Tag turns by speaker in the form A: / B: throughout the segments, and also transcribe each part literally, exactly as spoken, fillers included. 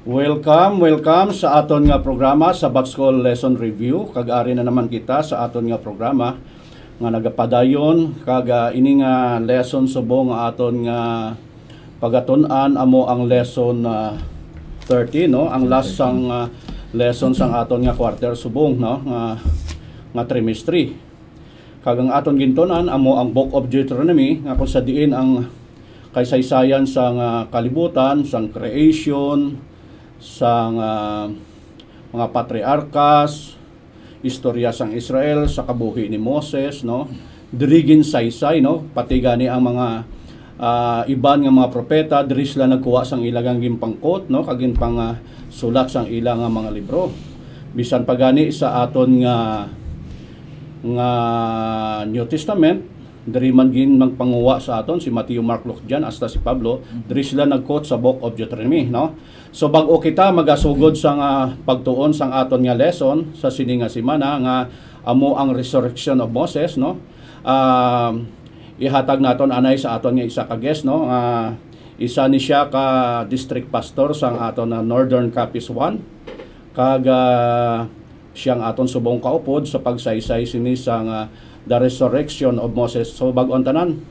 A: Welcome, welcome sa aton nga programa sa Batscol Lesson Review. Kag-ari na naman kita sa aton nga programa nga nagapadayon kag uh, ini nga lesson subong nga aton nga pagatun-an amo ang lesson uh, thirty, no, ang last sang uh, lesson sang aton nga quarter subong, no, nga nga trimestry. Kag ang aton gintunan amo ang Book of Deuteronomy nga kung sa diin ang kaysaysayan sang uh, kalibutan, sang creation, sang uh, mga patriarkas, istorya sang Israel sa kabuhi ni Moses, no, dirigin saysay, no, pati gani ang mga uh, iban nga mga propeta diri sila nagkuha sang ilang gimpangkot, no, kagin pang uh, sulat sang ilang nga mga libro. Bisan pa gani sa aton nga nga New Testament, diri man gin magpanguwa sa aton si Matthew, Mark, Luke, John hasta si Pablo, diri sila nag-quote sa Book of Deuteronomy, no. So bag-o kita magasugod sa uh, pagtuon sang aton nga lesson sa sini nga semana nga amo ang resurrection of Moses, no. Uh, ihatag naton anay sa aton nga isa ka guest, no. Uh, isa ni siya ka district pastor sang aton na uh, Northern Capiz one, kag uh, siyang aton subong kaupod sa pagsaysay sini sang uh, the resurrection of Moses. So bag-on tanan,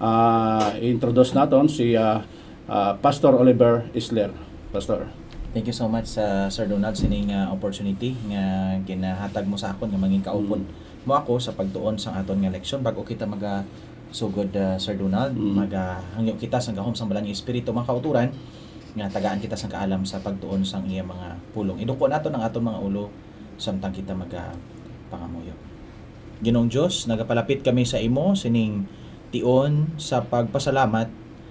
A: uh, introduce naton si uh, uh, Pastor Oliver Isler. Pastor.
B: Thank you so much uh, Sir Donald sining uh, opportunity nga ginahatag mo sa akon nga mangin kaupod mm. mo ako sa pagtuon sa aton nga leksyon bago kita maga sugod uh, Sir Donald, mm. maga hangyo kita sang gahom sang balang espiritu mga kauturan nga tagaan kita sang kaalam sa pagtuon sang iya mga pulong. Iduko naton ang aton mga ulo samtang kita maga pangamuyo. Ginoong Diyos, nagapalapit kami sa imo sining tion sa pagpasalamat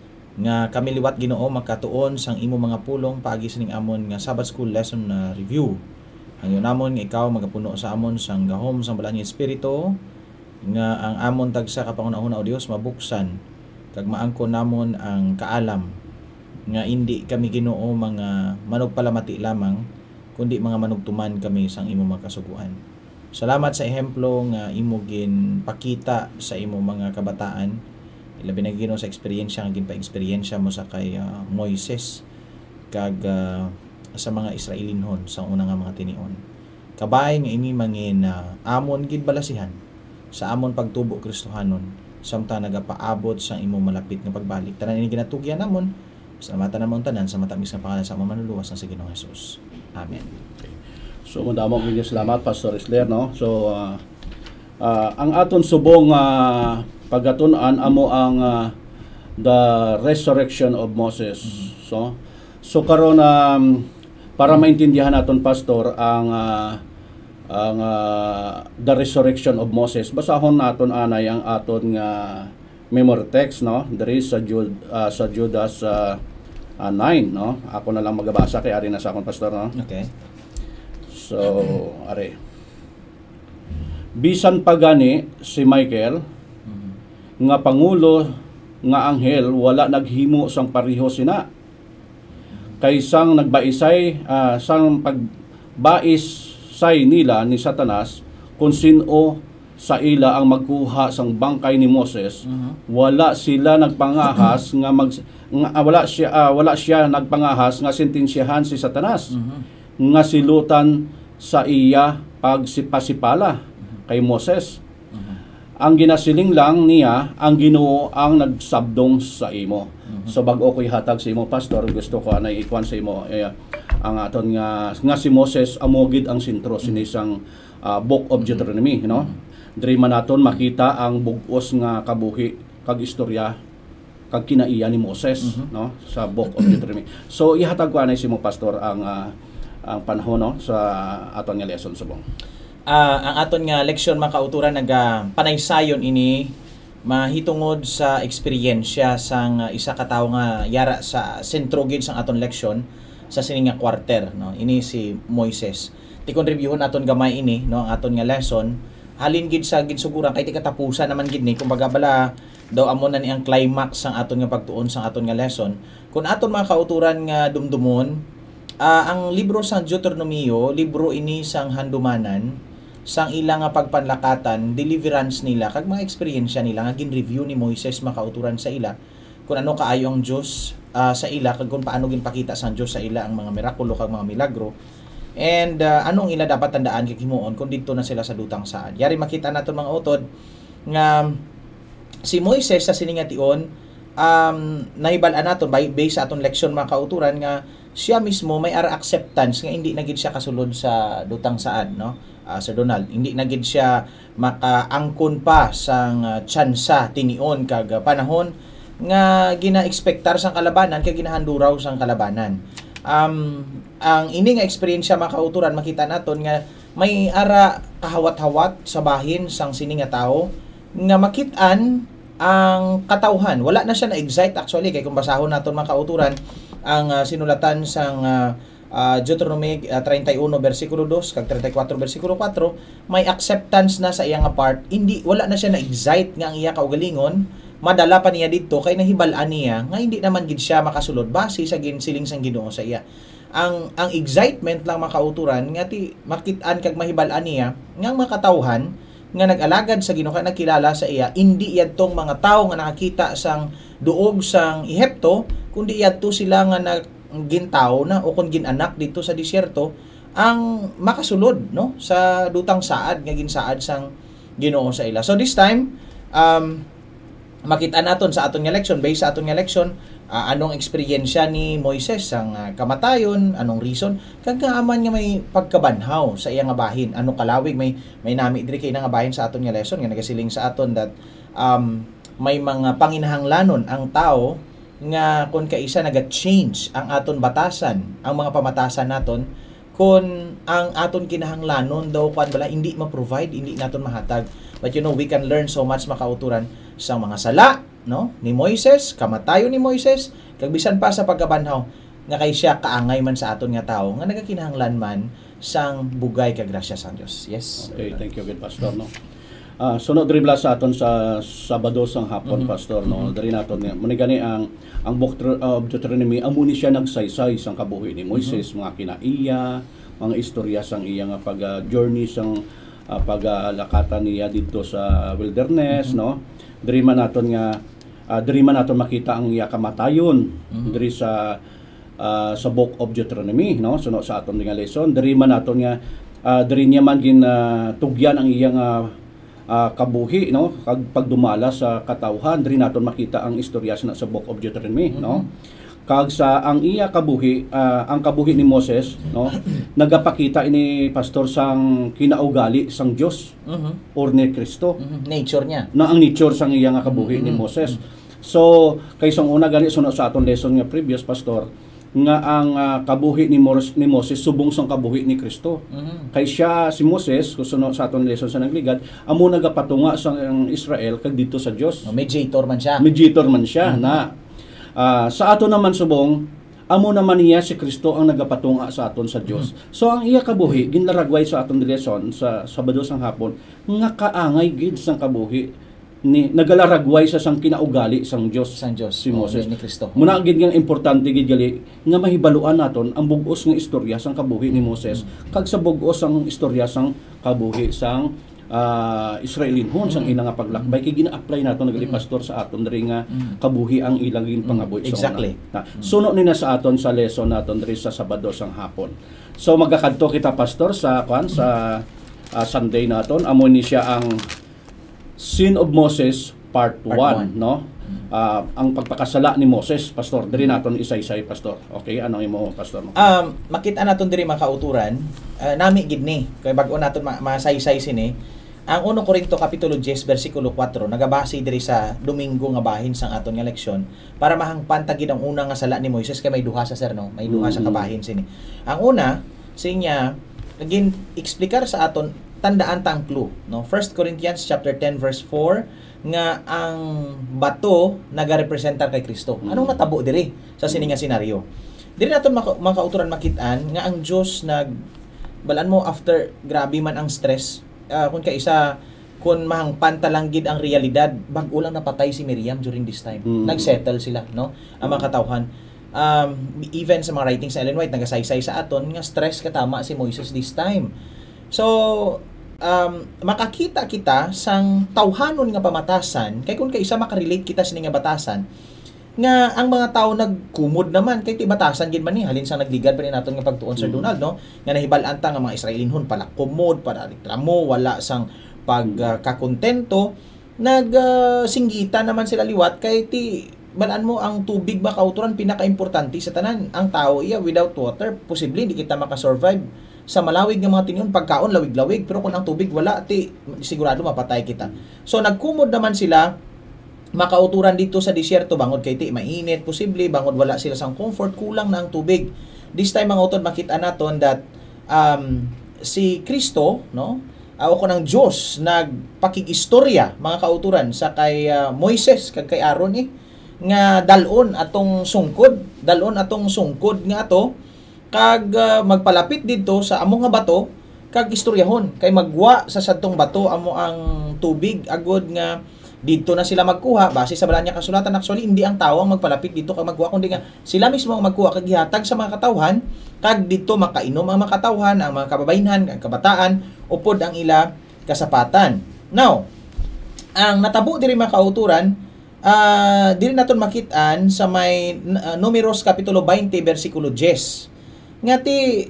B: nga kami liwat Ginoo makatuon sang imo mga pulong paagi sining amon nga Sabbath School Lesson uh, Review. Hangyo namon nga ikaw magapuno sa amon sang gahom sang balang espiritu nga ang amon tagsa ka pangunahuna o Dios mabuksan kag maangkon namon ang kaalam nga indi kami Ginoo mga manugpalamati lamang kundi mga manugtuman kami sang imo makasuguan. Salamat sa ehemplo nga imo gin pakita sa imo mga kabataan. Ilabi na Ginoo sa eksperyensya nga ginpa-eksperyensya mo sa kay uh, Moises kag uh, sa mga Israelinhon sa una nga mga tinion. Kabay nga ini mangin uh, amon gid balasihan sa amon pagtubo Kristohanon samtang nagapaabot sa imo malapit nga pagbalik. Tanan ini ginatugyan namon. Salamatan namon tanan sa matamis nga pangalan sa among manluluwas nga si Ginoong Hesus. Amen.
A: Okay. So madamo mga salamat Pastor Isler, no. So uh, uh, ang aton subong uh, pagatun-an amo ang uh, the resurrection of Moses. Mm-hmm. So so karon um, para maintindihan naton Pastor ang uh, ang uh, the resurrection of Moses, basahon naton anay ang aton nga memory text, no. Diri sa Jud uh, sa Judas uh, uh, nine, no. Ako na lang magabasa kay ari na sa akon Pastor, no.
B: Okay.
A: So, are. Bisan pa gani si Michael mm-hmm. nga pangulo nga anghel wala naghimo sang pareho sina. Kay sang nagbaisay uh, sang pagbais say nila ni Satanas kung sino sa ila ang magkuha sang bangkay ni Moses, mm-hmm. wala sila nagpangahas nga mag nga, wala siya uh, wala siya nagpangahas nga sentensyahan si Satanas. Mm-hmm. nga silutan sa iya pagsipasipala uh-huh. kay Moses. Uh-huh. Ang ginasiling lang niya, ang Ginoo ang nagsabdong sa imo. Uh-huh. So bag-o ko'y hatag sa imo Pastor, gusto ko anay ikwan sa imo eh, ang aton nga nga si Moses amogid ang sentro uh-huh. sinisang uh, Book of Deuteronomy, you know. Uh-huh. Diri man naton makita ang bug-os nga kabuhi kag istorya kag kinaiya ni Moses, uh-huh. no, sa Book of Deuteronomy. So ihatag ko anay sa imo Pastor ang uh, ang panahon, no, sa aton nga lesson subong.
B: Uh, ang aton nga leksyon makauturan naga panaysayon ini mahitungod sa eksperyensya sang uh, isa ka tawo nga yara sa sentro gid sang aton leksyon sa sining nga quarter, no. Ini si Moises. Tikon reviewon aton gamay ini, no, ang aton nga lesson halin gid sa ginsuguran kay ti katapusan naman gid ni kumbaga bala daw amo na ni ang climax sang aton nga pagtuon sang aton nga lesson. Kun aton mga kauturan nga dumdumon, Uh, ang libro sang Deuteronomio, libro ini sang handumanan, sang ilang nga pagpanlakatan, deliverance nila, kag mga eksperyensya nila, nga gin-review ni Moises makauturan sa ila, kung ano kaayo ang Diyos uh, sa ila kag kung paano ginpakita sang Dios sa ila ang mga mirakulo kag mga milagro. And uh, anong ila dapat tandaan kay himuon kung didto na sila sa dutang saad. Yari makita naton mga utod nga si Moises sa siningation um nahibal-an naton based sa aton leksyon mga kauturan nga siya mismo may ara acceptance nga hindi na gid siya kasulod sa dutang saad, no? Uh, Sir Donald, hindi na gid siya makaangkon pa sang uh, tsansa tinion kag uh, panahon nga gina-expectar sang kalabanan kay ginahanduraw sang kalabanan. Um ang ini nga experience mga kauturan makita naton nga may ara kahawat-hawat sa bahin sang sini nga tawo nga makit-an ang katawhan. Wala na siya na excite actually kay kung basahon naton mga kauturan ang uh, sinulatan sang uh, uh, Deuteronomy uh, thirty-one versikulo two kag thirty-four versikulo four, may acceptance na sa iyang part. Hindi wala na siya na excite nga ang iya kaugalingon, madala pa niya didto kay nahibal-an niya nga hindi naman gid siya makasulod base sa ginsiling sang Ginoo sa iya. Ang ang excitement lang makauturan nga ti makit-an kag mahibal-an niya nga makatawhan nga nag-alagad sa Ginoo kay nakilala sa iya, hindi yadtong mga tawo nga nakakita sang duog sang Ehipto, kundi yadto sila nga naggintaw na o kung ginanak dito sa disyerto ang makasulod, no, sa dutang saad nga ginsaad sang Ginoo sa ila. So this time um makita naton sa aton nga leksyon, based sa aton nga leksyon, uh, anong eksperyensya ni Moises sang uh, kamatayon, anong reason kag kaaman nga may pagkabanhaw sa iya nga bahin, anong kalawig may may nami diri kay nga bahin sa aton nga lesson nga nagasiling sa aton that um may mga panginahanglanon ang tao nga kung kaisa naga-change ang aton batasan, ang mga pamatasan naton kung ang aton kinahanglanon daw kwan bala hindi ma-provide, hindi naton mahatag. But you know, we can learn so much makauturan sa mga sala, no, ni Moises, kamatayon ni Moises, kag bisan pa sa pagkabanhaw nga kay siya kaangay man sa aton nga tawo nga nagakinahanglan man sang bugay kag grasya sang Dios. Yes.
A: Okay, thank you good pastor, no. Ah, uh, sunod dribla sa aton sa Sabado sang hapon, mm-hmm. pastor, no. Mm-hmm. Diri naton nga muni gani ang ang book of Deuteronomy amo ni siya nagsaysay sang kabuhi ni Moises, mm-hmm. mga kinaiya, mga istorya sang iya nga pag uh, journey sang uh, pagalakatan niya dito sa wilderness, mm-hmm. no. Diri man naton nga uh, diri man naton makita ang iya kamatayon, mm-hmm. diri sa uh, sa book of Deuteronomy, no. Sunod sa aton nga lesson, diri man naton nga uh, diri niya man gin uh, tugyan ang iyang uh, uh, kabuhi, no, kag pagdumala sa katawhan. Diri naton makita ang istorya sa sa book of Deuteronomy, mm-hmm. no. Kag sa ang iya kabuhi, uh, ang kabuhi ni Moses, no, nagapakita ini pastor sang kinaugali sang Dios, mm-hmm. or ni Kristo,
B: mm-hmm. nature niya,
A: na ang nature sang iya nga kabuhi, mm-hmm. ni Moses. So kay sang una gali sunod sa aton lesson nga previous pastor nga ang uh, kabuhi ni Moses ni Moses subong sang kabuhi ni Kristo. Mm-hmm. Kay siya si Moses kusunod sa aton lesson sa nagligad amo nagapatunga sa Israel kag dito sa Dios.
B: No, mediator man siya.
A: Mediator man siya, mm-hmm. na uh, sa aton naman subong amo naman niya si Kristo ang nagapatunga sa aton sa Dios. Mm-hmm. So ang iya kabuhi ginlaragway sa aton lesson sa Sabado sang hapon nga kaangay gid sang kabuhi ni nagalaragway sa sang kinaugali sang Dios,
B: sang Dios
A: si Moses,
B: oh, ni Kristo.
A: Muna gid nga importante gid gali nga mahibaluan naton ang bug-os nga istorya sang kabuhi ni Moses, mm-hmm. kag sa bug-os sang istorya sang kabuhi sang uh, Israelinhon, sang ilang nga paglakbay kay gina-apply naton nagali pastor sa aton diri nga kabuhi ang ilang gin pangabuhi.
B: Exactly.
A: Na, suno ni na sa aton sa lesson naton diri sa Sabado sang hapon. So magakadto kita pastor sa kwan sa uh, Sunday naton amo ni siya ang Sin of Moses part one, no? Uh, ang pagpakasala ni Moses, pastor. Diri naton isa-isay, pastor. Okay, ano imo, pastor?
B: Um, makita naton diri mga kauturan, uh, nami gid ni kay bag-o naton ma- masaysay sini. Ang First Corinto kapitulo ten bersikulo four nagabase diri sa Domingo nga bahin sang aton nga leksyon para mahangpan ta gid ang una nga sala ni Moises kay may duha sa sir, no? May duha mm-hmm. sa kabahin sini. Ang una, sinya naging eksplikar sa aton tandaan ta ang clue, no? First Corinthians chapter ten verse four nga ang bato nagarepresentar kay Kristo. Anong natabo diri sa sini nga senaryo? Diri naton maka, makauturan makitaan nga ang Dios nag balaan mo after grabe man ang stress, uh, kun kaisa kun mahangpan ta lang gid ang realidad, bag-o lang napatay si Miriam during this time. Mm-hmm. Nagsettle sila, no? Ang mga katawhan. Um, even sa mga writings sa Ellen White nagasaysay sa aton nga stress katama si Moises this time. So um, makakita kita sang tawhanon nga pamatasan kay kung kaisa makarelate kita sa nga batasan nga ang mga tao nagkumod naman kay ti batasan gid man ni halin sa nagligad pa ni naton nga pagtuon Sir
A: Mm.
B: Donald no nga nahibal-an ta nga mga Israelinhon pala kumod para reklamo wala sang pagkakontento nag uh, singgita naman sila liwat kay ti balaan mo ang tubig ba kauturan pinaka-importante sa tanan ang tao iya without water posible hindi kita makasurvive sa malawig nga mga tinyon pagkaon lawig-lawig pero kung ang tubig wala ti sigurado mapatay kita so nagkumod naman sila makauturan dito sa disyerto bangod kay ti mainit posible bangod wala sila sang comfort kulang na ang tubig this time mga utod makita naton that um, si Kristo no aw ko ng Dios nagpakigistorya mga kauturan sa kay uh, Moises kag kay Aaron eh nga dalon atong sungkod dalon atong sungkod nga ato kag uh, magpalapit didto sa amo nga bato kag istoryahon kay magwa sa sadtong bato amo ang tubig agod nga dito na sila magkuha base sa bala niya kasulatan actually hindi ang tao ang magpalapit dito kag magkuha kundi nga sila mismo ang magkuha kag gihatag sa mga katawhan kag dito makainom ang mga katawhan ang mga kababaynhan ang kabataan upod ang ila kasapatan now ang natabo diri mga kauturan uh, diri naton makit-an sa may uh, Números kapitulo twenty bersikulo ten nga ti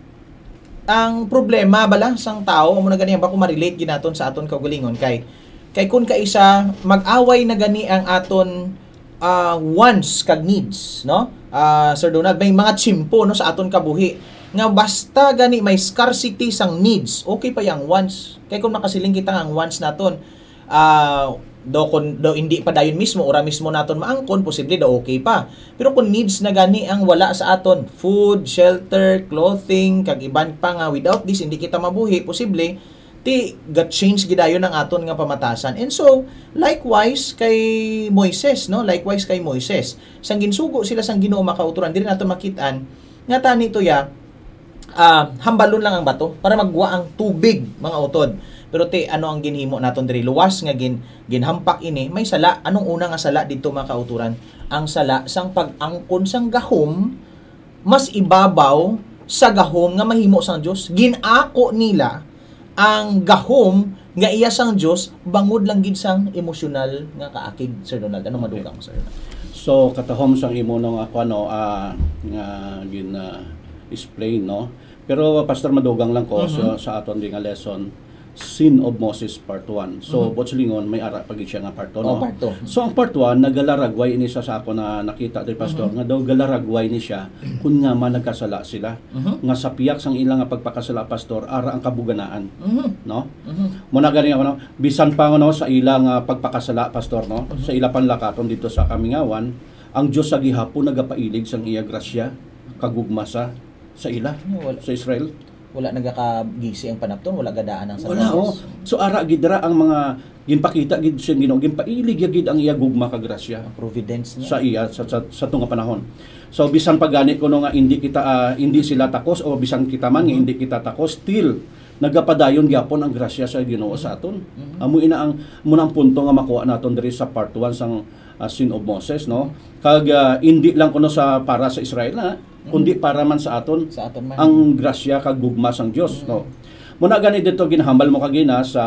B: ang problema bala sang tao amo na ganiyan ba ko ma-relate ginaton sa aton kaugalingon kay kay kun kaisa mag-away na gani ang aton uh, wants kag needs no uh, Sir Donald may mga chimpo no sa aton kabuhi nga basta gani may scarcity sang needs okay pa yang wants kay kun makasiling kita ang wants naton uh, do kun do hindi pa dayon mismo ora mismo naton maangkon posible do okay pa pero kung needs na gani ang wala sa aton food shelter clothing kag iban pa nga without this hindi kita mabuhi posible ti got change gidayon ang aton nga pamatasan and so likewise kay Moises no likewise kay Moises sang ginsugo sila sang Ginoo makauturan diri nato makit-an nga tani to ya uh, hambalon lang ang bato para magwa ang tubig mga utod pero ti ano ang ginhimo naton diri luwas nga gin ginhampak ini may sala anong una nga sala dito mga kauturan ang sala sang pag-angkon sang gahom mas ibabaw sa gahom nga mahimo sang Dios ginako nila ang gahom nga iya sang Dios bangod lang gid sang emosyonal nga kaakig Sir Donald ano madugang mo Sir Donald
A: So katahom sang imo nung ako ano uh, nga gin uh, explain no pero pastor madugang lang ko mm-hmm. so, sa aton di nga lesson Sin of Moses part one. So, mm-hmm. Botslingon, may ara pag siya nga part two, no?
B: Oh, part two.
A: So, ang part one, nagalaragway ini sa ako na nakita ni Pastor, mm-hmm. nga daw galaragway ni siya kung nga man nagkasala sila. Mm-hmm. Nga sa piyak sang ilang nga pagpakasala, Pastor, ara ang kabuganaan. Mm-hmm. No? Mm-hmm. Muna gani ako, no? Bisan pa no, sa ilang uh, pagpakasala, Pastor, no? Mm-hmm. Sa ilang panlakaton dito sa Kamingawan, ang Diyos sa gihapon nagapailig sang iya grasya, kagugma sa sa ila,
B: wala.
A: Sa Israel.
B: Wala nagakagisi ang panapton wala gadaan ang
A: wala oh. So ara gid ra ang mga ginpakita gid sa Ginoo ginpailig gid ang iya gugma ka grasya
B: ang providence niya
A: sa iya sa sa, sa tunga panahon. So bisan pagani kuno nga hindi kita uh, hindi sila takos o bisan kita man mm-hmm. nga hindi kita takos still nagapadayon gyapon ang grasya sa Ginoo mm-hmm. sa aton. Mm-hmm. Amo ina ang munang punto nga makuha naton diri sa part one sang uh, Sin of Moses no. Kag uh, hindi lang kuno sa para sa Israel na kundi para man sa aton,
B: sa aton man.
A: Ang grasya kag gugma sang Dios mm-hmm. no. Muna gani dito ginhambal mo kagina sa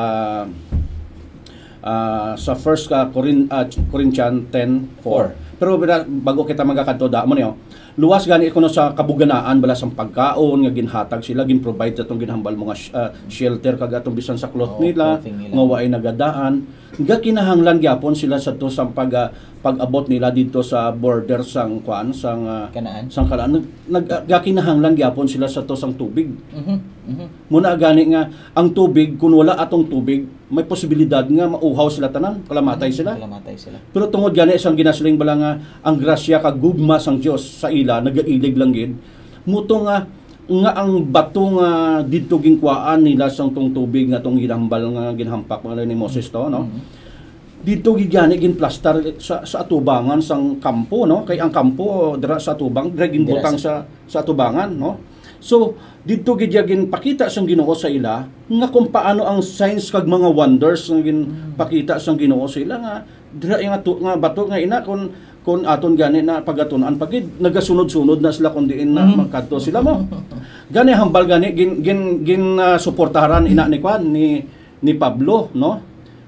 A: uh, sa first uh, Corin, uh, Corinthians ten four. Pero bago kita magakadto da mo niyo. Luwas gani kuno sa kabuganaan bala sang pagkaon nga ginhatag sila gin-provide sa atong ginhambal mga uh, shelter kag atong bisan sa cloth oh, nila, nila nga waay nagadaan. Nga kinahanglan gyapon sila sa to sang pag uh, pag-abot nila dito sa border sang kuan sang uh,
B: Kanaan.
A: Sang Kanaan naggakinahanglan gyapon sila sa to sang tubig. Mhm. Mhm. Muna gani nga ang tubig kun wala atong tubig may posibilidad nga mauhaw sila tanan, kalamatay mm-hmm. sila.
B: Kalamatay sila.
A: Pero tungod gani isang ginasiling bala nga ang grasya kag gugma sang Dios sa ila nagailig lang gid. Muto nga nga ang bato nga didto ginkuaan nila sang tong tubig nga tong ginhambal nga ginhampak ni Moses to no. Mm-hmm. Dito gigani gin plaster sa sa atubangan sang kampo no kay ang kampo dira sa atubang dira ginbutang sa sa atubangan no. So dito gid pakita sang Ginoo sa ila nga kung paano ang signs kag mga wonders nga ginpakita sang Ginoo sa ila nga dira nga tu, nga bato nga ina kun kun aton gani na pagatunan pagid nagasunod-sunod na sila kun diin na magkadto sila mo. Gani hambal gani gin gin, gin uh, suportaran ina ni kwan ni ni Pablo no.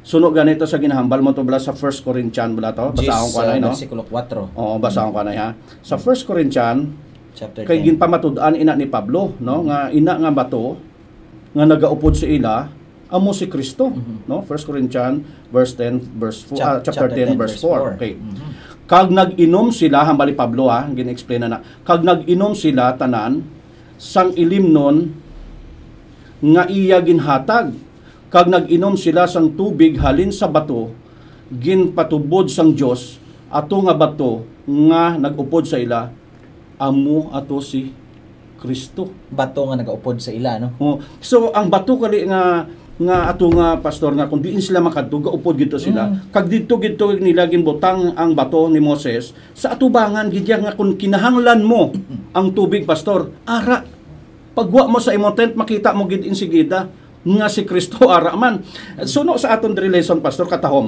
A: Suno ganito sa ginahambal mo to bala sa First Corinthians bala to. Basahon ko na, no?
B: Versikulo four.
A: Oo, basahon ko na ha. Sa First Corinthians
B: chapter
A: kay
B: ten.
A: ginpamatud-an ina ni Pablo, no? Nga ina nga bato nga nagaupod sa ila amo si Kristo,
B: Mhm.
A: no? First Corinthians verse ten verse four, ah,
B: Chap-
A: chapter
B: chapter
A: ten
B: ten,
A: verse
B: verse
A: four.
B: four.
A: Okay.
B: Mhm.
A: Kag nag-inom sila hambali Pablo ha, gin-explain na na. Kag nag-inom sila tanan sang ilim nun nga iya ginhatag. Kag nag-inom sila sang tubig halin sa bato, ginpatubod sang Dios ato nga bato nga nag-upod sa ila amo ato si Kristo.
B: Bato nga nagaupod sa ila, no?
A: Oh, so ang bato kali nga nga ato nga pastor nga kung diin sila makadto gaupod gito sila.
B: Mm.
A: Kag didto gito nila ginbutang ang bato ni Moses sa atubangan gidya nga kung kinahanglan mo ang tubig pastor, ara pagwa mo sa imong tent makita mo gid insigida nga si Kristo ara man. Suno sa aton diri lesson pastor katahom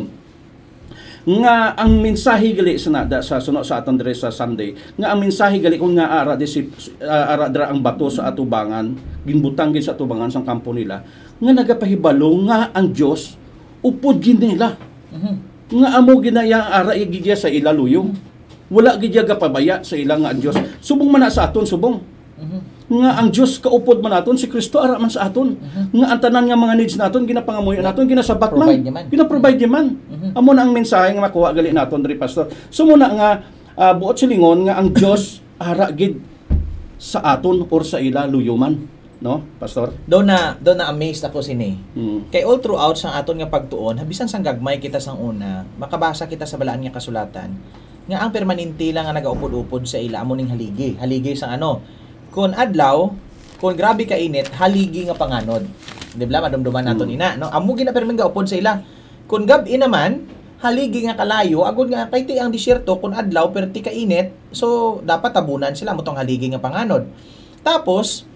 A: nga ang mensahe gali sa nada sa suno sa aton diri sa Sunday nga ang mensahe gali kung nga ara di si uh, ara dra ang bato sa atubangan ginbutang gid sa atubangan sang kampo nila nga nagapahibalo nga ang Dios upod gid nila.
B: Mhm.
A: Nga amo ginaya ara igidya sa ila luyong. Wala gid gapabaya sa ila nga ang Dios. Subong man na sa aton subong.
B: Mhm.
A: Nga ang Dios kaupod man naton si Kristo ara man sa aton.
B: Mhm.
A: Nga ang tanan nga mga needs naton ginapangamuyo naton ginasabat man.
B: Provide niya man.
A: Gina-provide niya man.
B: Mhm.
A: Amo na ang mensahe nga makuha gali naton diri pastor. So muna nga uh, buot silingon nga ang Dios ara gid sa aton or sa ila luyuman, no, pastor?
B: Do na do na amazed ako sini.
A: Mm.
B: Kay all throughout sa aton nga pagtuon, habisan sang gagmay kita sang una, makabasa kita sa balaan nga kasulatan nga ang permanente lang nga nagaupod-upod sa ila amo ning haligi. Haligi sang ano? Kun adlaw, kun grabe ka init, haligi nga panganod. Di ba madumduman naton
A: Mm.
B: ina, no? Amo gina permanente gaupod sa ila. Kun gabi naman, haligi nga kalayo, agud nga kay ti ang disyerto kun adlaw perti ka init, so dapat tabunan sila mo tong haligi nga panganod. Tapos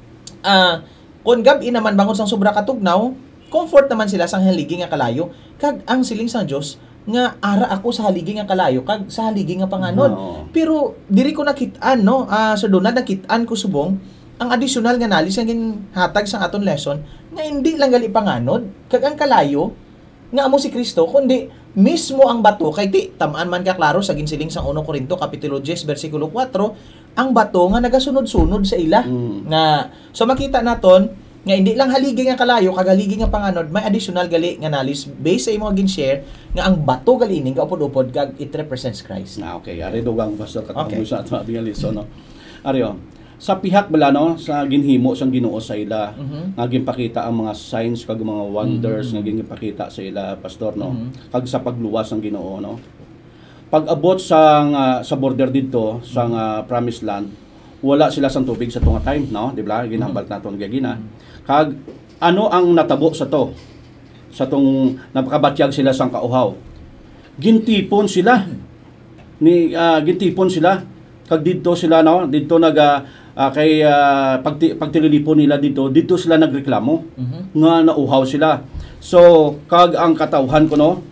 B: ah kun gabi naman bangon sang sobra katugnaw, comfort naman sila sang haligi nga kalayo. Kag ang siling sang Dios nga ara ako sa haligi nga kalayo kag sa haligi nga panganod.
A: Oo.
B: Pero diri ko nakit-an no, ah Sir Donald nakit-an ko subong ang additional nga knowledge nga ginhatag sa aton lesson nga hindi lang gali panganod kag ang kalayo nga amo si Kristo kundi mismo ang bato kay ti tamaan man ka klaro sa ginsiling sang First Corinto kapitulo ten bersikulo four ang bato nga nagasunod-sunod sa ila
A: Mm.
B: nga so makita naton nga hindi lang haligi nga kalayo kag haligi nga panganod may additional gali nga knowledge based sa imong gin-share nga ang bato gali ning kaupod-upod kag it represents Christ.
A: Na okay, ari dugang pastor katong
B: Okay.
A: sa ato abing lesson, no. Ari oh. Sa pihak bala no sa ginhimo sang Ginoo sa ila
B: Mhm.
A: nga ginpakita ang mga signs kag mga wonders
B: Mhm.
A: nga ginpakita sa ila pastor no
B: Mhm.
A: kag sa pagluwas sang Ginoo no. Pag-abot sang ah, sa border didto sang ah, promised land wala sila sang tubig sa tunga time no di ba ginhambal naton gagina kag ano ang natabo sa to sa tong napakabatyag sila sang kauhaw gintipon sila ni ah, gintipon sila kag didto sila no didto nag ah, ah, kay ah, pagti, pagtililipon nila dito dito sila nagreklamo
B: Mhm.
A: nga nauhaw sila. So kag ang katawhan ko no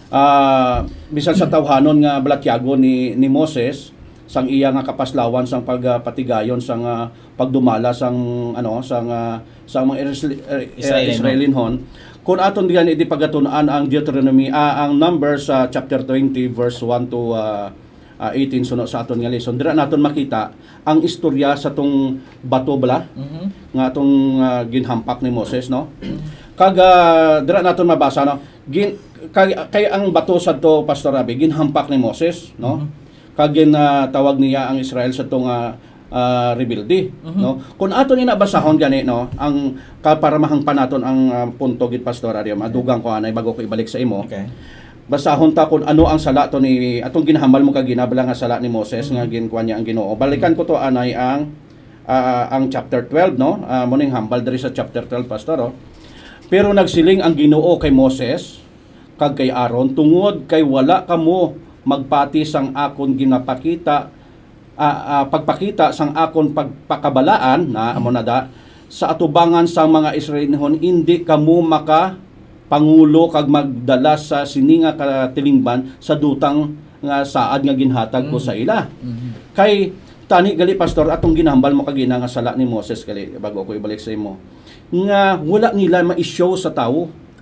A: ah bisan sa tawhanon nga balatyago ni ni Moses sang iya nga kapaslawan sang pagpatigayon sang ah, pagdumala sang ano sang ah, sang mga Israel,
B: Israelin,
A: Israelinhon kung aton diyan iti pagatun-an ang Deuteronomy ah, ang Numbers sa chapter twenty verse one to ah, ah, eighteen suno sa aton nga lesson dira naton makita ang istorya sa tong bato bala
B: Mhm.
A: nga atong ah, ginhampak ni Moses no kag ah, dira naton mabasa no gin kay, kay ang bato sadto Pastor Rabi ginhampak ni Moses no kag tawag niya ang Israel sa tong uh, uh, rebuildi
B: Mhm.
A: no kun aton ina basahon gani no ang kaparamahang panaton ang uh, punto gid Pastor Ariam adugang ko anay bago ko ibalik sa imo
B: Okay.
A: basahon ta kun ano ang sala to ni atong ginhambal mo kag ginabala nga sala ni Moses nga ginkuan niya ang Ginoo balikan ko to anay ang ah, ang chapter twelve no uh, muning hambal diri sa chapter twelve Pastor oh. Pero nagsiling ang Ginoo kay Moses kag kay Aaron tungod kay wala kamo magpati sang akon ginapakita ah, ah, pagpakita sang akon pagpakabalaan na amo na da sa atubangan sang mga Israelihon hindi kamo maka pangulo kag magdala sa sininga katilingban sa dutang nga saad nga ginhatag ko sa ila
B: Mhm.
A: kay tani gali pastor atong ginhambal mo kagina nga sala ni Moses gali bago ko ibalik sa imo nga wala nila ma-show sa tao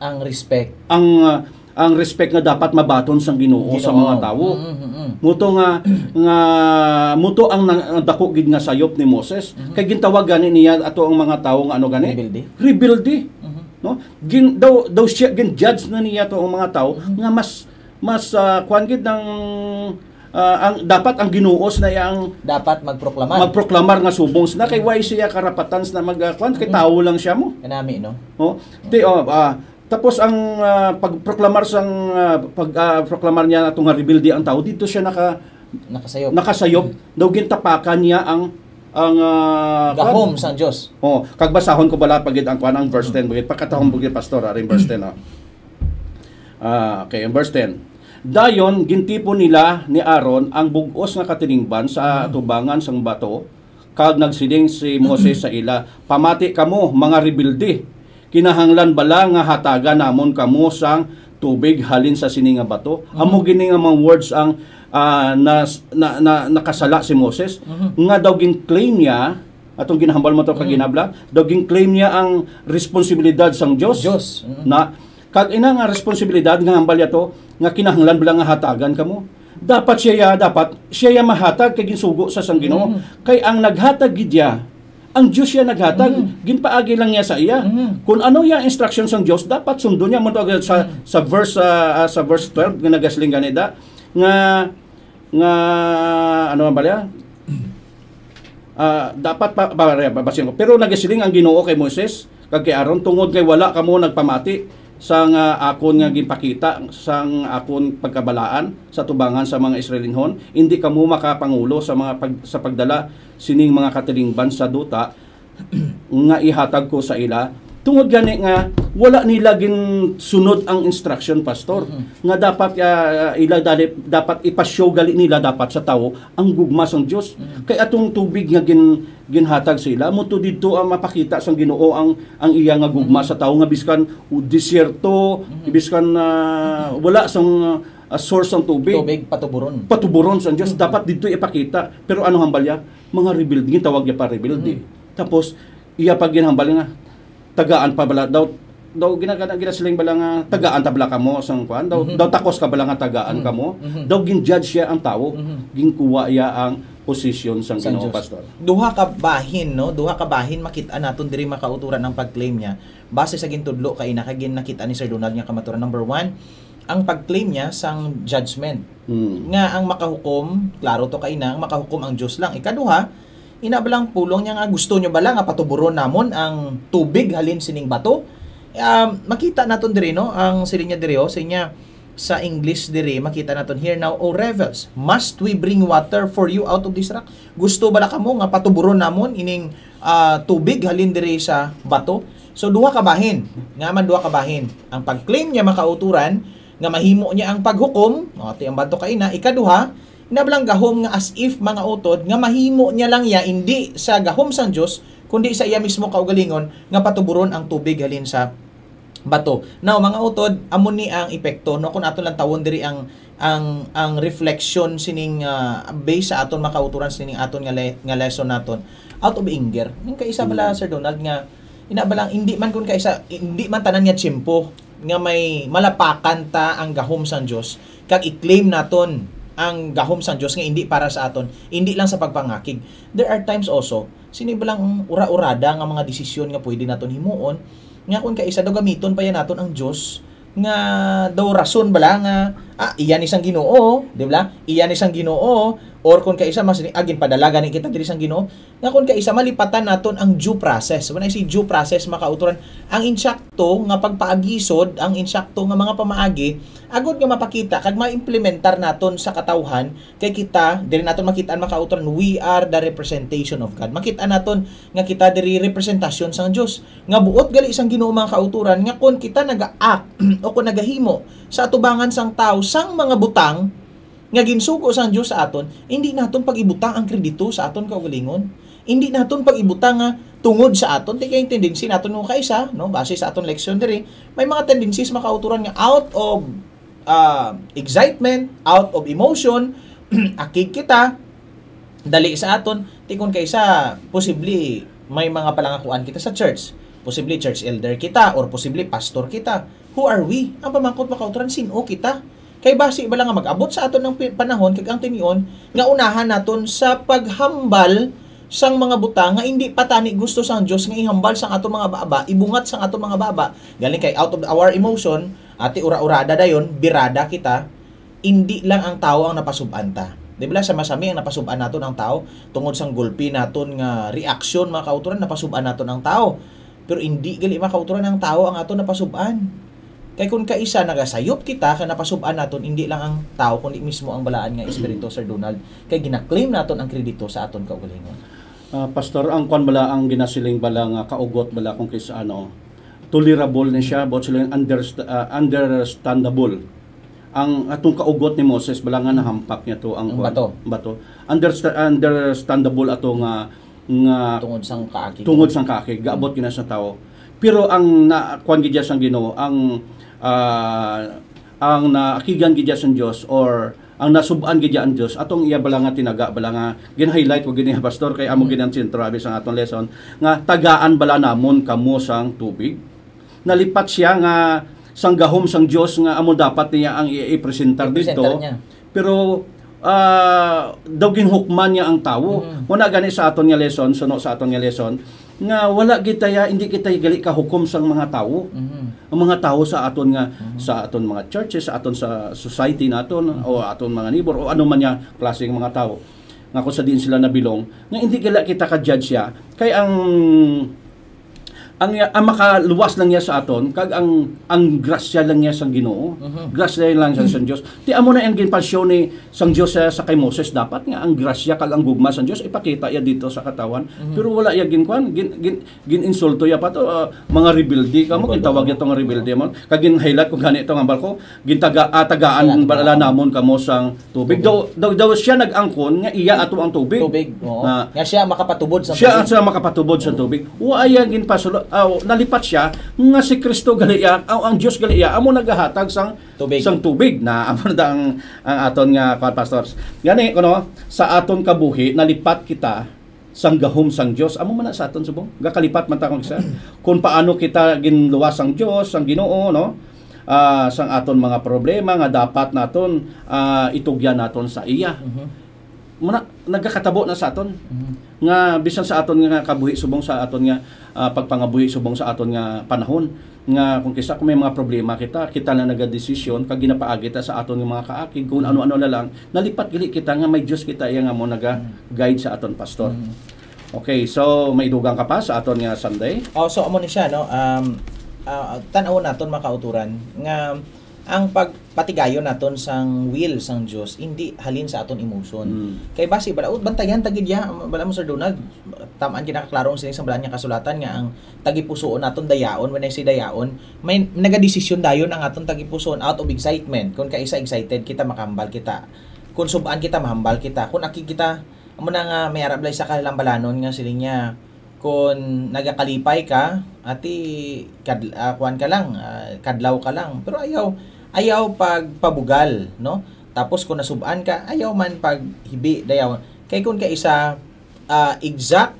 B: ang respect
A: ang uh, ang respect nga dapat mabaton sang Ginoo sa mga tawo.
B: Mm-hmm.
A: Muto nga nga muto ang, ang dako gid nga sayop ni Moses. Mm-hmm. Kay gintawag gani niya ato ang mga tawo nga ano gani?
B: Rebelde.
A: Rebelde.
B: Mm-hmm.
A: No? Gin daw daw siya gin judge na niya to ang mga tawo mm-hmm. nga mas mas uh, kuan gid ng uh, ang dapat ang Ginoo na yang
B: dapat magproklamar.
A: Magproklamar nga subong na kay why siya karapatan na magkuan kay tawo lang siya mo.
B: Kanami no.
A: Oh, ti oh, ah, tapos ang uh, pagproklamar sang uh, pag uh, proklamar niya atong rebelde ang tao dito siya naka
B: nakasayop.
A: Nakasayop mm-hmm. daw gintapakan niya ang ang uh,
B: gahom sang Dios.
A: Oh, kag basahon ko bala pagid ang kuan ang verse ten bugid pakatahon bugid pastor aring verse ten ah. Ah, okay, ang verse ten. Dayon gintipo nila ni Aaron ang bug-os nga katiningban sa tubangan sang bato kag nagsiling si Moses sa ila, pamati kamo mga rebelde. Kinahanglan bala nga hataga namon kamo sang tubig halin sa sini nga bato. Mm-hmm. Amo gini nga mga words ang uh, na, na, na nakasala si Moses mm-hmm. nga daw gin-claim niya atong ginahambal mo to kag ginabla, mm-hmm. daw gin-claim niya ang responsibilidad sang Dios.
B: Dios. Mm-hmm.
A: Na kag ina nga responsibilidad nga hambal ya to nga kinahanglan bala nga hatagan kamo. Dapat siya dapat siya mahatag kay ginsugo sa sang Ginoo. Mm-hmm. Kay ang naghatag gid ya ang Diyos siya naghatag, mm-hmm. ginpaagi lang niya sa iya. Mm-hmm. Kung ano yung instruction sa Diyos, dapat sundo niya mo sa mm-hmm. sa verse uh, sa verse twelve nga nagasling ganida nga nga ano man ba ya? Uh, dapat pa, pa, pa basin ko. Pero nagasling ang Ginoo kay Moses kag kay Aaron tungod kay wala kamo nagpamati sang uh, akon nga ginpakita sang akon pagkabalaan sa tubangan sa mga Israelinhon, hindi kamo makapangulo sa mga pag, sa pagdala sining mga katilingban sa duta nga ihatag ko sa ila. Tungod gani nga wala nila gin sunod ang instruction pastor mm-hmm. nga dapat uh, ila dali, dapat ipashow gali nila dapat sa tawo ang gugma sang Dios. Mm-hmm. Kay atong tubig nga gin ginhatag sila mo to didto ang mapakita sang Ginoo ang ang iya nga gugma mm-hmm. sa tawo nga biskan uh, disyerto mm-hmm. biskan uh, wala sang uh, source ng tubig.
B: Tubig patuburon.
A: Patuburon sang Dios mm-hmm. dapat didto ipakita. Pero ano hambalya? Mga rebelde gitawag ya pa rebelde. Mm-hmm. Tapos iya pag ginhambal nga tagaan pa bala daw daw ginagana ginasiling bala nga tagaan ta bala kamo sang kuan daw mm-hmm. daw takos ka bala nga tagaan mm-hmm. kamo mm-hmm. daw gin-judge siya ang tawo mm-hmm. ginkuha ya ang posisyon sang Ginoo pastor.
B: Duha ka bahin no, duha ka bahin makita naton diri makauturan ng pag-claim niya base sa gintudlo kay nakagin nakita ni Sir Donald nga kamaturan. Number one, ang pag-claim niya sang judgment mm. nga ang makahukom klaro to kay na ang makahukom ang Dios lang. Ikaduha, inabalang pulong niya nga gusto nyo bala nga patuburon namon ang tubig halin sining bato. Um, makita naton diri no ang siling niya diri oh sa inya sa English diri makita naton here now, O rebels, must we bring water for you out of this rock? Gusto bala kamo nga patuburon namon ining uh, tubig halin diri sa bato? So duha ka bahin, nga man duha ka bahin. Ang pag-claim niya makauturan nga mahimo niya ang paghukom, o ati ang bato kay na. Ikaduha, inabalang gahom nga as if mga utod nga mahimo niya lang ya hindi sa gahom sang Dios kundi sa iya mismo kaugalingon nga patuburon ang tubig halin sa bato. Now mga utod, amon ni ang epekto no kun aton lang tawon diri ang ang ang reflection sining uh, base sa aton makauturan sining aton nga le, nga lesson naton out of anger. Ning kaisa bala Sir Donald nga inabalang hindi man kun kaisa hindi man tanan nga tiyempo nga may malapakan ta ang gahom sang Dios kag i-claim naton ang gahom sang Dios nga hindi para sa aton, hindi lang sa pagpangakig. There are times also sinibalang ura-urada nga mga desisyon nga pwede naton himuon nga kun kaisa daw gamiton pa yan naton ang Dios nga daw rason bala nga ah iyan isang Ginoo, di ba? Iyan isang Ginoo or kun kaisa mas agin padalaga ni kita diri sang Ginoo nga kun kaisa malipatan naton ang due process. When I say due process makauturan ang insakto nga pagpaagisod, ang insakto nga mga pamaagi agud nga mapakita kag maimplementar naton sa katawhan kay kita diri naton makita makauturan we are the representation of God. Makita naton nga kita diri representasyon sang Dios nga buot gali isang Ginoo mga kauturan nga kun kita naga-act o kun nagahimo sa atubangan sang tao sang mga butang nga ginsugo sang Dios sa aton, hindi naton pag-ibutang ang kredito sa aton kaugalingon. Hindi naton pag-ibutang nga tungod sa aton ti kay tendency naton no kaisa, no, base sa aton leksyon diri, may mga tendencies makauturan nga out of uh, excitement, out of emotion, akig kita dali sa aton ti kun kaysa posible may mga palangakuan kita sa church. Posible church elder kita or posible pastor kita. who are we? Ang pamangkot makauturan, sino kita? Kay basi bala nga mag-abot sa aton ng panahon kag ang tinion nga unahan naton sa paghambal sang mga butang nga hindi patani gusto sang Dios nga ihambal sang aton mga baba, ibungat sang aton mga baba. Galing kay out of our emotion, ati ura-urada dayon, birada kita, hindi lang ang tao ang napasub-an ta. Di ba sama-sami ang napasub-an naton ang tao tungod sang gulpi naton nga reaksyon mga kauturan napasub-an naton ang tao. Pero hindi gali mga kauturan ang tao ang aton napasub-an. Kay kung kaisa nagasayop kita ka napasub-an naton hindi lang ang tao kundi mismo ang balaan nga espiritu Sir Donald kay gina-claim naton ang kredito sa aton kaugalingon.
A: Uh, Pastor, ang kwan bala ang ginasiling bala nga kaugot bala kung kisa ano tolerable ni siya but sila underst- uh, understandable. Ang atong kaugot ni Moses bala nga nahampak niya to ang,
B: ang bato.
A: bato. Underst- understandable ato nga nga
B: tungod sang kaakig.
A: Tungod sang kaakig gaabot gina sa tao. Pero ang na kwan gid sang Ginoo ang uh, ang naakigan gid sa Dios or ang nasub-an gid ang Dios atong iya bala nga tinaga bala nga gin-highlight ko gini pastor kay amo gid ang sentro abi sang atong lesson nga tagaan bala namon kamo sang tubig. Nalipat siya nga sang gahom sang Dios nga amo dapat niya ang i-presentar dito. Pero uh, daw ginhukman niya ang tawo. Mm-hmm. Muna gani sa aton nga lesson, suno sa aton nga lesson nga wala gitaya hindi kita gali ka hukom sang mga tawo. Mm-hmm. Ang mga tawo sa aton nga mm-hmm. sa aton mga churches, sa aton sa society naton mm-hmm. o aton mga neighbor o ano man niya klaseng mga tawo. Nga kung sa din sila nabilong nga hindi gala kita ka-judge siya kay ang ang, ang makaluwas lang niya sa aton kag ang ang grasya lang niya sang Ginoo. Uh-huh. Grasya lang sa sang Dios. Ti amo na ang ginpasyon ni sang Dios sa, sa kay Moses dapat nga ang grasya kag ang gugma sang Dios ipakita ya dito sa katawan. Uh-huh. Pero wala ya ginkuan gin gin, gin insulto ya pa to uh, mga rebelde kamo gintawag ya tong rebelde mo kag gin highlight ko gani ito nga barko gintaga uh, tagaan bala namon kamo sang tubig. Daw, daw daw siya nag-angkon nga iya ato ang tubig.
B: Tubig. Oo. Na, nga siya makapatubod sa tubig.
A: Siya siya makapatubod sa tubig. Wa ya ginpasulo uh, nalipat siya nga si Kristo galiya ang, ang Dios galiya amo nagahatag sang
B: tubig.
A: sang tubig na amo na ang, ang aton nga pastors gani kuno sa aton kabuhi nalipat kita sang gahom sang Dios amo man na sa aton subong gakalipat man ta kung isa kung paano kita ginluwas sang Dios sang Ginoo no uh, sang aton mga problema nga dapat naton uh, itugyan naton sa iya. Uh-huh. Muna nagakatabo na sa aton mm-hmm. nga bisan sa aton nga kabuhi subong sa aton nga uh, pagpangabuhi subong sa aton nga panahon nga kung kisa kung may mga problema kita kita na nagadesisyon kag ginapaagi ta sa aton nga mga kaakig kung ano-ano na lang nalipat gali kita nga may Dios kita iya nga mo naga-guide sa aton pastor. Mm-hmm. Okay, so may dugang ka pa sa aton nga Sunday.
B: Oh, so amo ni siya no um uh, tan-aw naton makauturan nga ang pagpatigayon naton sang will sang Dios hindi halin sa aton emotion. Mm. Kay basi bala bantayan tagid ya bala mo Sir Donald tamaan kinakaklarong sining sang bala niya kasulatan nga ang tagipusoon naton dayaon when I say dayaon may nagadesisyon dayon ang aton tagipusoon out of excitement kun kaisa excited kita makambal kita kun subaan kita mahambal kita kun aki kita amo na nga may arablay sa kalang balanon nga siling niya kung nagakalipay ka ati kad, uh, kuan ka lang uh, kadlaw ka lang pero ayaw ayaw pagpabugal no tapos kung nasubaan ka ayaw man paghibi dayaw kay kun ka isa uh, exact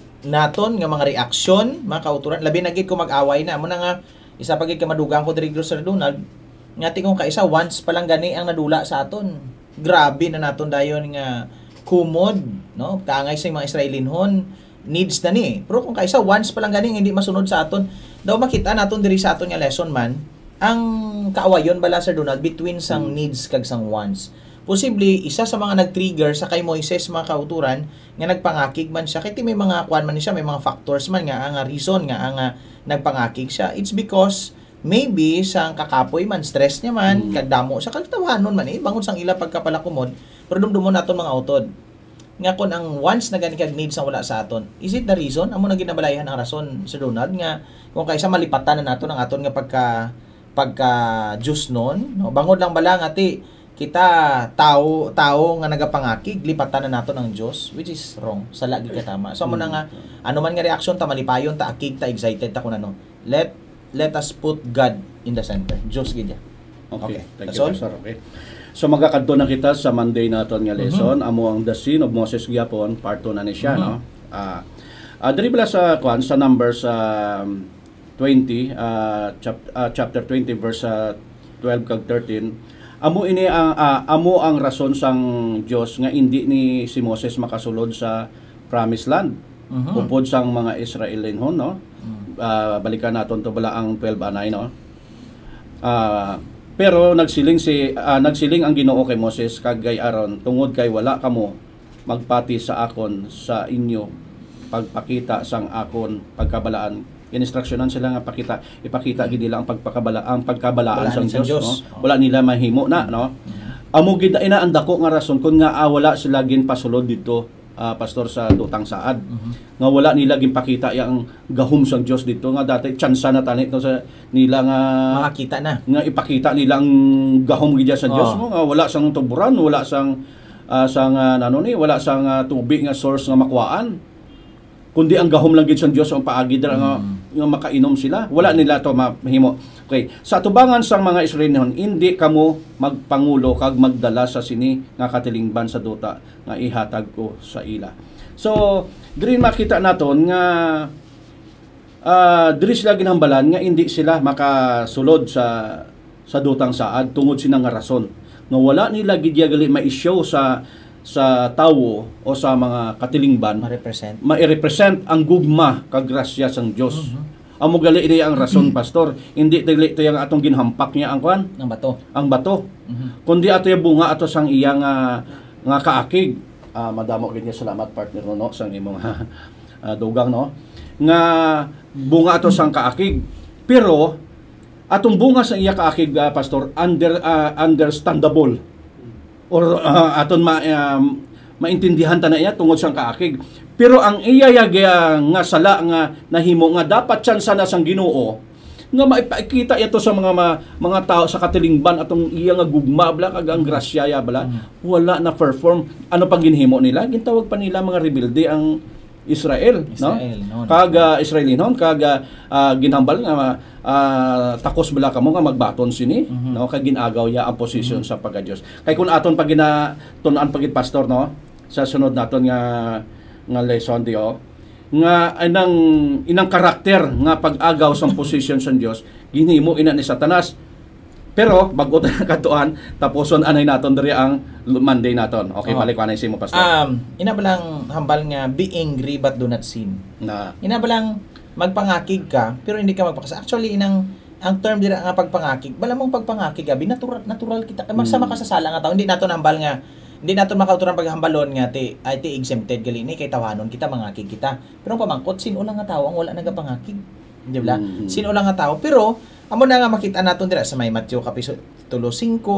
B: naton nga mga reaksyon mga kauturan labi na gid ko mag-away na amo na nga isa pa gid ka madugang ko diri Sir Donald nga tingong ka isa once pa lang gani ang nadula sa aton grabe na naton dayon nga kumod no kaangay sa mga Israelinhon needs na ni. Pero kung kaisa once pa lang ganing hindi masunod sa aton, daw makita naton diri sa aton nga lesson man ang kaawayon bala Sir Donald between sang needs kag sang wants. Posible isa sa mga nag-trigger sa kay Moises mga kauturan nga nagpangakig man siya kay may mga kuan man ni siya may mga factors man nga ang reason nga ang nagpangakig siya. It's because maybe sang kakapoy man stress niya man mm. kag damo sa kagtawanon man eh bangon sang ila pagkapalakumod pero dumdumon naton mga utod nga kun ang once na gani kag needs ang wala sa aton is it the reason amo na ginabalayan ang rason Sir Donald nga kung kaysa malipatan na naton ang aton nga pagka pagka Diyos noon no bangod lang bala nga ti kita tao tao nga nagapangakig lipatan na naton ang Dios which is wrong sa lagi ka tama so amo na nga ano man nga reaksyon ta malipayon ta akig ta excited ta kun ano let let us put God in the center Diyos gid ya.
A: Okay, okay. Thank you Pastor. Okay. So magakadto na kita sa Monday naton nga lesson mm-hmm. amo ang the sin of Moses gyapon part two na ni siya mm-hmm. no. Ah uh, uh, diri bala sa kwan sa numbers um, twenty, uh, chap, uh, chapter twenty verse uh, twelve kag thirteen. Amo ini ang uh, amo ang rason sang Dios nga hindi ni si Moses makasulod sa promised land.
B: Mhm.
A: Upod sang mga Israelinhon, no? Uh, balikan naton to bala ang twelve anay, no? Uh, pero nagsiling si uh, nagsiling ang Ginoo kay Moses kag kay Aaron tungod kay wala kamo magpati sa akon sa inyo pagpakita sang akon pagkabalaan. Instruksyonan sila nga pakita ipakita gid nila ang pagpakabala ang pagkabalaan sang Dios, no? Wala nila mahimo na, no? Amo gid ina ang dako nga rason kun nga ah, wala sila gin pasulod dito, uh, pastor sa dutang saad. Mm-hmm. Nga wala nila gin pakita yang gahom sang Dios dito nga dati tsansa na tanit no sa nila nga
B: makakita na
A: nga ipakita nila ang gahom gid sa Dios,
B: oh.
A: no? Nga wala sang tuburan, wala sang uh, sang uh, ano ni wala sang uh, tubig nga source nga makuhaan. Kundi ang gahom lang gid sa Dios ang paagi dira nga, mm. nga makainom sila. Wala nila to mahimo. Okay, sa tubangan sang mga Israelihon, hindi kamo magpangulo kag magdala sa sini nga katilingban sa duta nga ihatag ko sa ila. So, diri makita naton nga uh, diri sila ginhambalan nga hindi sila makasulod sa sa dutang saad tungod sina nga rason. Nga wala nila gid gali ma-show sa sa tawo o sa mga katilingban
B: ma-represent
A: ma-represent ang gugma kag grasya sang Dios. Mm-hmm. Amo gali ini ang rason, pastor. Hindi dili ito yung atong ginhampak niya ang kwan,
B: ang bato.
A: Ang bato.
B: Mm-hmm. Kundi
A: ato yung bunga ato sang iya nga nga kaakig. Ah, madamo gid niya salamat partner no sang imong uh, dugang, no. Nga bunga ato sang kaakig. Pero atong bunga sa iya kaakig, uh, pastor, under uh, understandable. Or uh, aton ma, um, maintindihan ta na iya tungod sang kaakig. Pero ang iya uh, nga sala nga nahimo nga dapat tsansa na sang Ginoo nga maipakita ito sa mga ma, mga tao sa katilingban atong iya nga gugma bla kag ang grasya ya bla, wala na perform. Ano pang ginhimo nila? Gintawag pa nila mga rebelde ang Israel,
B: Israel
A: no? Kag uh, Israelinon kag uh, ginhambal nga uh, takos bala kamo nga magbaton sini, mm-hmm. no? Kag ginagaw ya ang posisyon mm-hmm. sa pagka-Dios. Kay kun aton pag ginatun-an pagit pastor, no? Sa sunod naton nga nga lesson dio nga inang inang karakter nga pag-agaw sa posisyon sa Dios ginhimo ina ni Satanas. Pero bago ta katuan tapuson anay naton diri ang Monday naton. Okay, oh. Balik anay si mo pastor.
B: Um, ina balang hambal nga be angry but do not sin.
A: Na
B: ina balang magpangakig ka pero hindi ka magpakasa. Actually inang ang term dira nga pagpangakig, bala mong pagpangakig abi natural natural kita kay masama ka sa sala nga tao. Hindi naton hambal nga hindi naton makauturan paghambalon nga ti ay ti exempted gali ni kay tawanon kita mangakig kita. Pero pamangkot sino lang nga tawo ang wala nagapangakig. Di ba? Mm-hmm. Sino lang nga tawo pero amo na nga makita naton dira sa may Mateo kapitulo five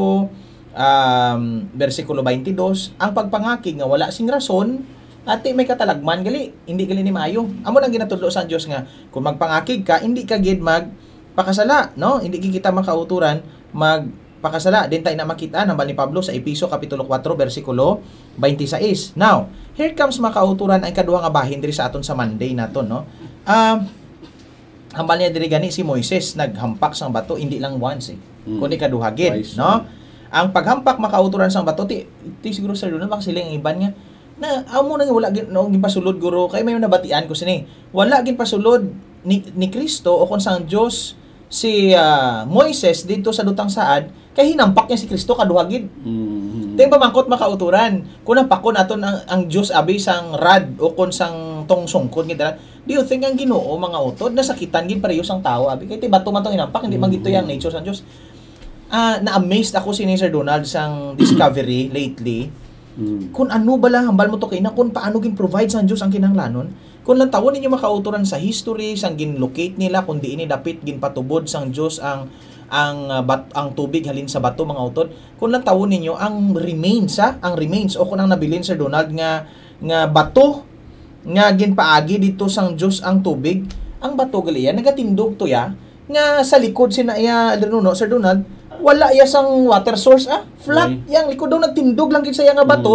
B: um bersikulo twenty-two ang pagpangakig nga wala sing rason ati may katalagman gali hindi gali ni maayo. Amo nang ginatudlo sa Dios nga kung magpangakig ka hindi ka gid magpakasala, no? Hindi gid kita makauturan magpakasala. Din tayo na makita nambal ni Pablo sa Episo kapitulo four bersikulo twenty-six. Now, here comes makauturan ang kaduha nga bahin diri sa aton sa Monday naton, no? Um hambal niya diri gani si Moises naghampak sang bato hindi lang once eh mm. kundi kaduha gid, no? Ang paghampak makauturan sang bato ti, ti siguro sa doon makasiling iban nga na amo nang wala gid no gipasulod guro kay may nabatian ko sini wala gid pasulod ni ni Kristo o kon sang Dios si uh, Moises dito sa dutang saad kay hinampak niya si Kristo kaduha gid. Mm. Tay pamangkot makauturan kun nampakon aton ang, ang Dios abi sang rad o kon sang tong sungkod gid. Do you think ang Ginoo mga utod nasakitan gid pareho sang tao abi kay ti bato man tong hinampak hindi man gito yang nature sa Dios. Ah uh, na-amazed ako si Sir Donald sang discovery lately. Mm. Kung ano bala hambal mo to kay na kung paano gin provide sang Dios ang kinahanglanon. Kung lang tawon ninyo makauturan sa history sang gin-locate nila kun diini dapit gin patubod sang Dios ang ang uh, bat, ang tubig halin sa bato mga utod. Kung lang tawon ninyo ang remains ha, ang remains o kung ang nabilin Sir Donald nga nga bato nga ginpaagi dito sang Dios ang tubig, ang bato gali ya nagatindog to ya nga sa likod sina iya no Sir Donald wala iya sang water source ah flat right. Yang likod daw nagtindog lang gid sa iya nga bato mm.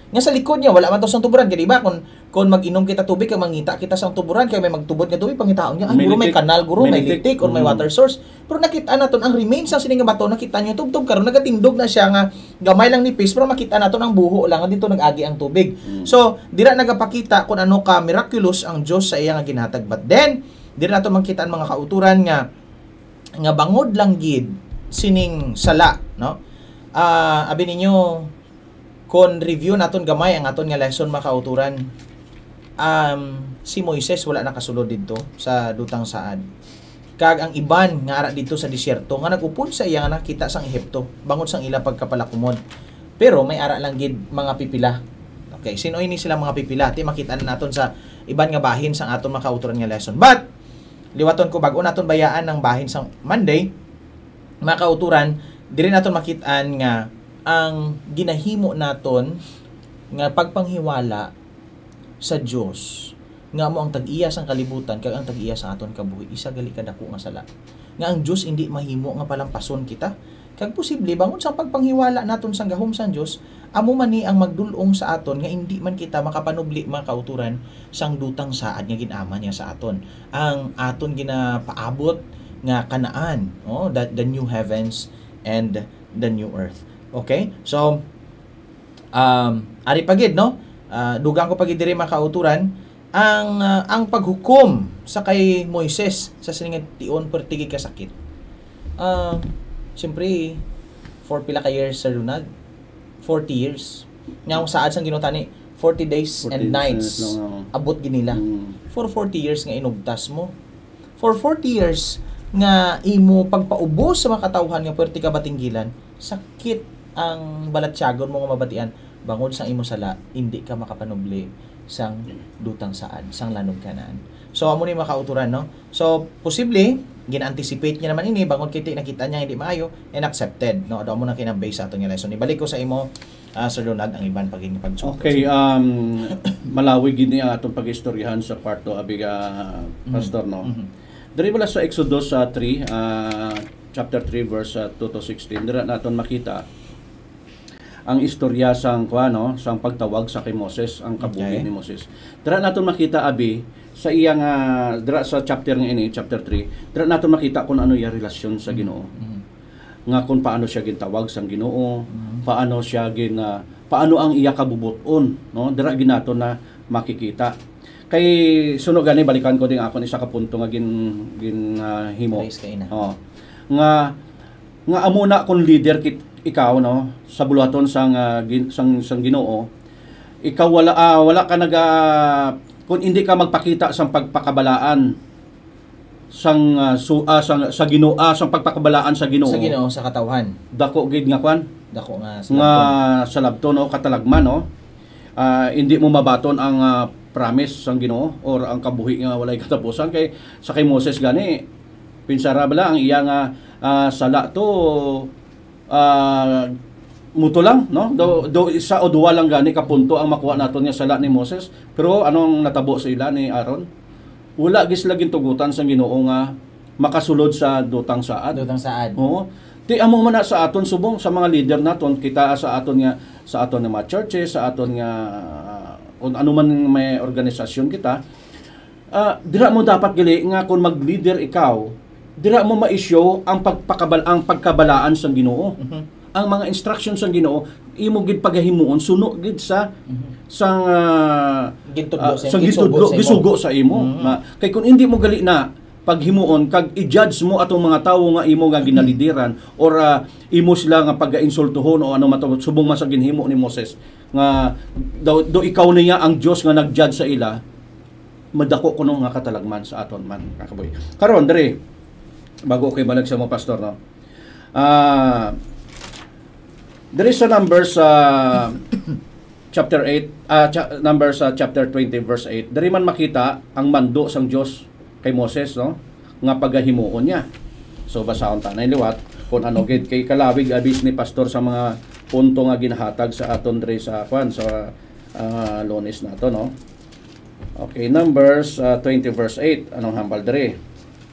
B: Nga sa likod niya wala man to sang tuburan kay di ba kun kun mag-inom kita tubig kay mangita kita sang tuburan kay may magtubod nga tubig pangitaon niya ay guro may kanal guro may litik or may water source pero nakita naton ang remains sa sining nga bato nakita niyo tubtob karon nagatindog na siya nga gamay lang nipis pero makita naton ang buho lang nga dito nag-agi ang tubig. Mm. So dira nagapakita kung ano ka miraculous ang Dios sa iya nga ginhatag but then dira nato makita ang mga kauturan nga nga bangod lang gid sining sala no. Ah uh, abi ninyo kon review naton gamay ang aton nga lesson makauturan. Um, si Moises wala nakasulod dito sa dutang saad. Kag ang iban nga ara dito sa disyerto nga nagupon sa iya nga nakita sang Ehipto bangod sang ila pagkapalakumod. Pero may ara lang gid mga pipila. Okay, sino ini sila mga pipila? Ti makita na naton sa iban nga bahin sang aton makauturan nga lesson. But liwaton ko bag-o naton bayaan ng bahin sang Monday makauturan diri naton makitaan nga ang ginahimo naton nga pagpanghiwala sa Dios nga mo ang tag-iya sang kalibutan kag ang tag-iya sa aton kabuhi isa gali kadako nga sala nga ang Dios hindi mahimo nga palampason kita kag posible bangon sa pagpanghiwala naton sang gahom sang Dios amo man ni ang magdulong sa aton nga hindi man kita makapanubli mga kauturan sang dutang saad nga gin-ama niya sa aton ang aton ginapaabot nga kanaan oh the, the new heavens and the new earth. Okay? So, um, ari pagid, no? Uh, dugang ko pagid diri makauturan ang uh, ang paghukom sa kay Moises sa sining tion pertigi ka sakit. Uh, Siyempre, for pila ka years sa Ronald? forty years. Nga kung saad sang ginutani, forty days forty and nights. No, no. Abot ginila. Mm. For forty years nga inugtas mo. For forty years nga imo pagpaubos sa makatawhan nga perti ka batinggilan, sakit ang balatyagon mo nga mabatian bangod sang imo sala hindi ka makapanubli sang dutang saad sang lanog kanaan. So amo ni makauturan no. So posible gina-anticipate niya naman ini bangod kiti nakita niya hindi maayo and accepted no. Ado mo na kinabase sa aton nga lesson. Ibalik ko sa imo uh, Sir Donald ang iban paging pagsuko.
A: Okay, um malawig gid ni atong pagistoryahan sa part two abi ka uh, pastor no. Mm-hmm. Diri bala sa Exodus uh, three uh, chapter three verse uh, two to sixteen dira naton makita ang istorya sang kuano sang pagtawag sa kay Moses ang kabuhi okay. ni Moses. Dira naton makita abi sa iyang uh, dira sa chapter nga ini chapter three dira naton makita kung ano iya relasyon sa Ginoo. Mm-hmm. Nga kung paano siya gintawag sang Ginoo, mm-hmm. paano siya gin uh, paano ang iya kabubuton no dira ginaton na makikita. Kay suno gani balikan ko ding ako isa ka punto nga gin gin uh, himo. Oh. Nga nga amo na kung leader kit ikaw no sa buluhaton sang uh, gin, sang sang Ginoo ikaw wala uh, wala ka naga kung hindi ka magpakita sang pagpakabalaan sang uh, su, uh, sang sa Ginoo uh, sang pagpakabalaan sa Ginoo
B: sa Ginoo sa katawhan
A: dako gid nga kwan
B: dako nga
A: sa nga sa labton o katalagman no uh, hindi mo mabaton ang uh, promise sang Ginoo or ang kabuhi nga walay katapusan kay sa kay Moses gani pinsara bala ang iya nga uh, sala to uh, muto lang no do, do isa o duwa lang gani ka punto ang makuha naton nga sala ni Moses pero anong natabo sa ila ni Aaron wala gis laging tugutan sa Ginoo nga makasulod sa dutang saad
B: dutang saad
A: oo ti amo man na sa aton subong sa mga leader naton kita sa aton nga sa aton nga mga churches sa aton nga uh, kung ano man may organisasyon kita uh, dira mo dapat gali nga kung mag-leader ikaw dira mo ma-issue ang pagpakabal ang pagkabalaan sa Ginoo. Uh-huh. Ang mga instructions sa Ginoo imo gid pagahimuon suno gid sa uh-huh. sang uh,
B: gintudlo
A: uh, sa gintudlo gisugo sa imo. Uh-huh. Na, kay kung hindi mo gali na paghimuon kag i-judge mo atong mga tawo nga imo nga ginalideran uh-huh. or uh, imo sila nga pag-insultuhon o ano man subong man sa ginhimo ni Moses nga do, do ikaw niya ang Dios nga nag-judge sa ila madako kuno nga katalagman sa aton man kakaboy. Karon diri bago kay balag sa mo pastor no. Ah uh, there is a Numbers uh, chapter eight uh, cha- Numbers uh, chapter twenty verse eight. Diri man makita ang mando sang Dios kay Moses no nga pagahimuon niya. So basahon ta nay liwat kun ano gid kay kalawig abis ni pastor sa mga punto nga ginhatag sa aton diri sa kwan sa uh, Lunes nato no. Okay, Numbers uh, twenty verse eight anong hambal diri?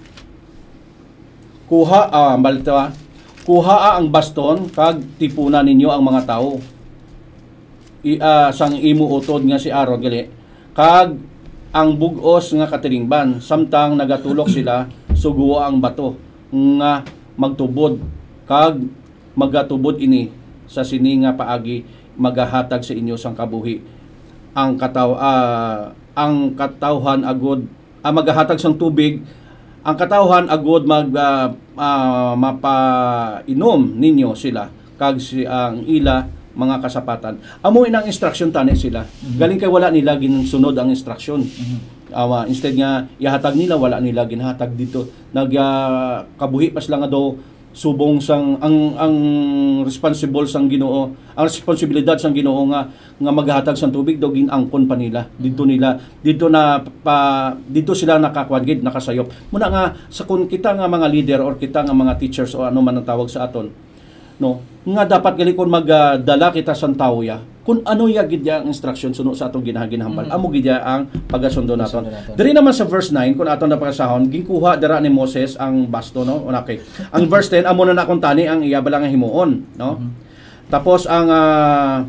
A: Kuha ah balita kuha ang baston kag tipunan ninyo ang mga tao i, uh, sang imo utod nga si Aaron gali kag ang bugos nga katilingban samtang nagatulok sila suguo ang bato nga magtubod kag magatubod ini sa sini nga paagi magahatag sa inyo sang kabuhi ang kataw uh, ang katawhan agod uh, magahatag sang tubig ang katawhan agod mag uh, uh, mapainom ninyo sila kag si ang ila mga kasapatan. Amo inang instruction tani sila. Mm-hmm. Galing kay wala nila ginsunod ang instruction. Mm-hmm. Uh, instead nga ihatag nila wala nila ginhatag dito. Nag uh, kabuhi pas lang nga daw subong sang ang ang responsible sang Ginoo, ang responsibilidad sang Ginoo nga nga maghatag sang tubig daw ginangkon pa nila. Dito nila dito na pa, dito sila nakakuan gid nakasayop. Muna nga sa kun kita nga mga leader or kita nga mga teachers o ano man ang tawag sa aton, no, nga dapat gali kun magdala kita sang tawo ya kun ano ya gid ya ang instruction suno sa atong ginahaginhambal. Mm-hmm. Amo gid ya ang pagasundo naton. Diri naman sa verse nine kun aton napakasahon ginkuha dira ni Moses ang basto, no, okay. Ang verse ten amo na nakon tani ang iya bala nga himuon, no. Mm-hmm. Tapos ang uh,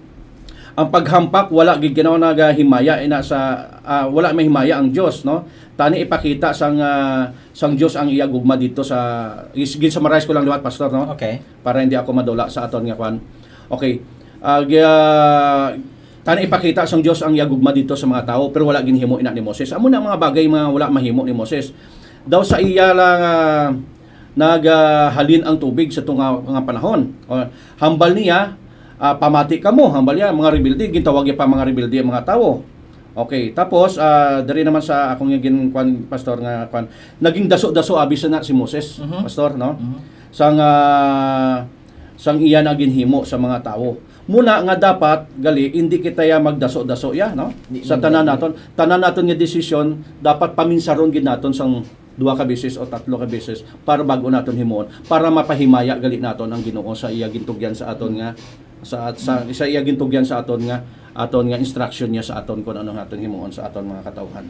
A: ang paghampak wala gid ginaw nagahimaya ina sa uh, wala may himaya ang Dios, no. Tani ipakita sang uh, sang Dios ang iya gugma dito sa gin summarize ko lang liwat pastor, no.
B: Okay.
A: Para hindi ako madula sa aton nga kwan. Okay. Uh, uh, tani ipakita sang Dios ang yagugma dito sa mga tao pero wala ginhimo ina ni Moses. Amo na mga bagay mga wala mahimo ni Moses. Daw sa iya lang uh, naghalin uh, ang tubig sa tunga nga panahon. Uh, hambal niya uh, pamati kamo, hambal niya mga rebelde, gintawag niya pa mga rebelde ang mga tao. Okay, tapos uh, dari naman sa akong gin kwan pastor nga kwan naging daso-daso abis na si Moses, uh-huh. Pastor, no? Uh-huh. Sang uh, sang iya na ginhimo sa mga tao. Muna nga dapat gali hindi kita ya magdaso-daso ya, no? Sa tanan naton, tanan naton nga desisyon dapat paminsaron gid naton sang duha ka beses o tatlo ka beses para bago naton himuon, para mapahimaya gali naton ang Ginoo sa iya gintugyan sa aton nga sa sa, sa iya gintugyan sa aton nga aton nga instruction niya sa aton kun ano naton himuon sa aton mga katawhan.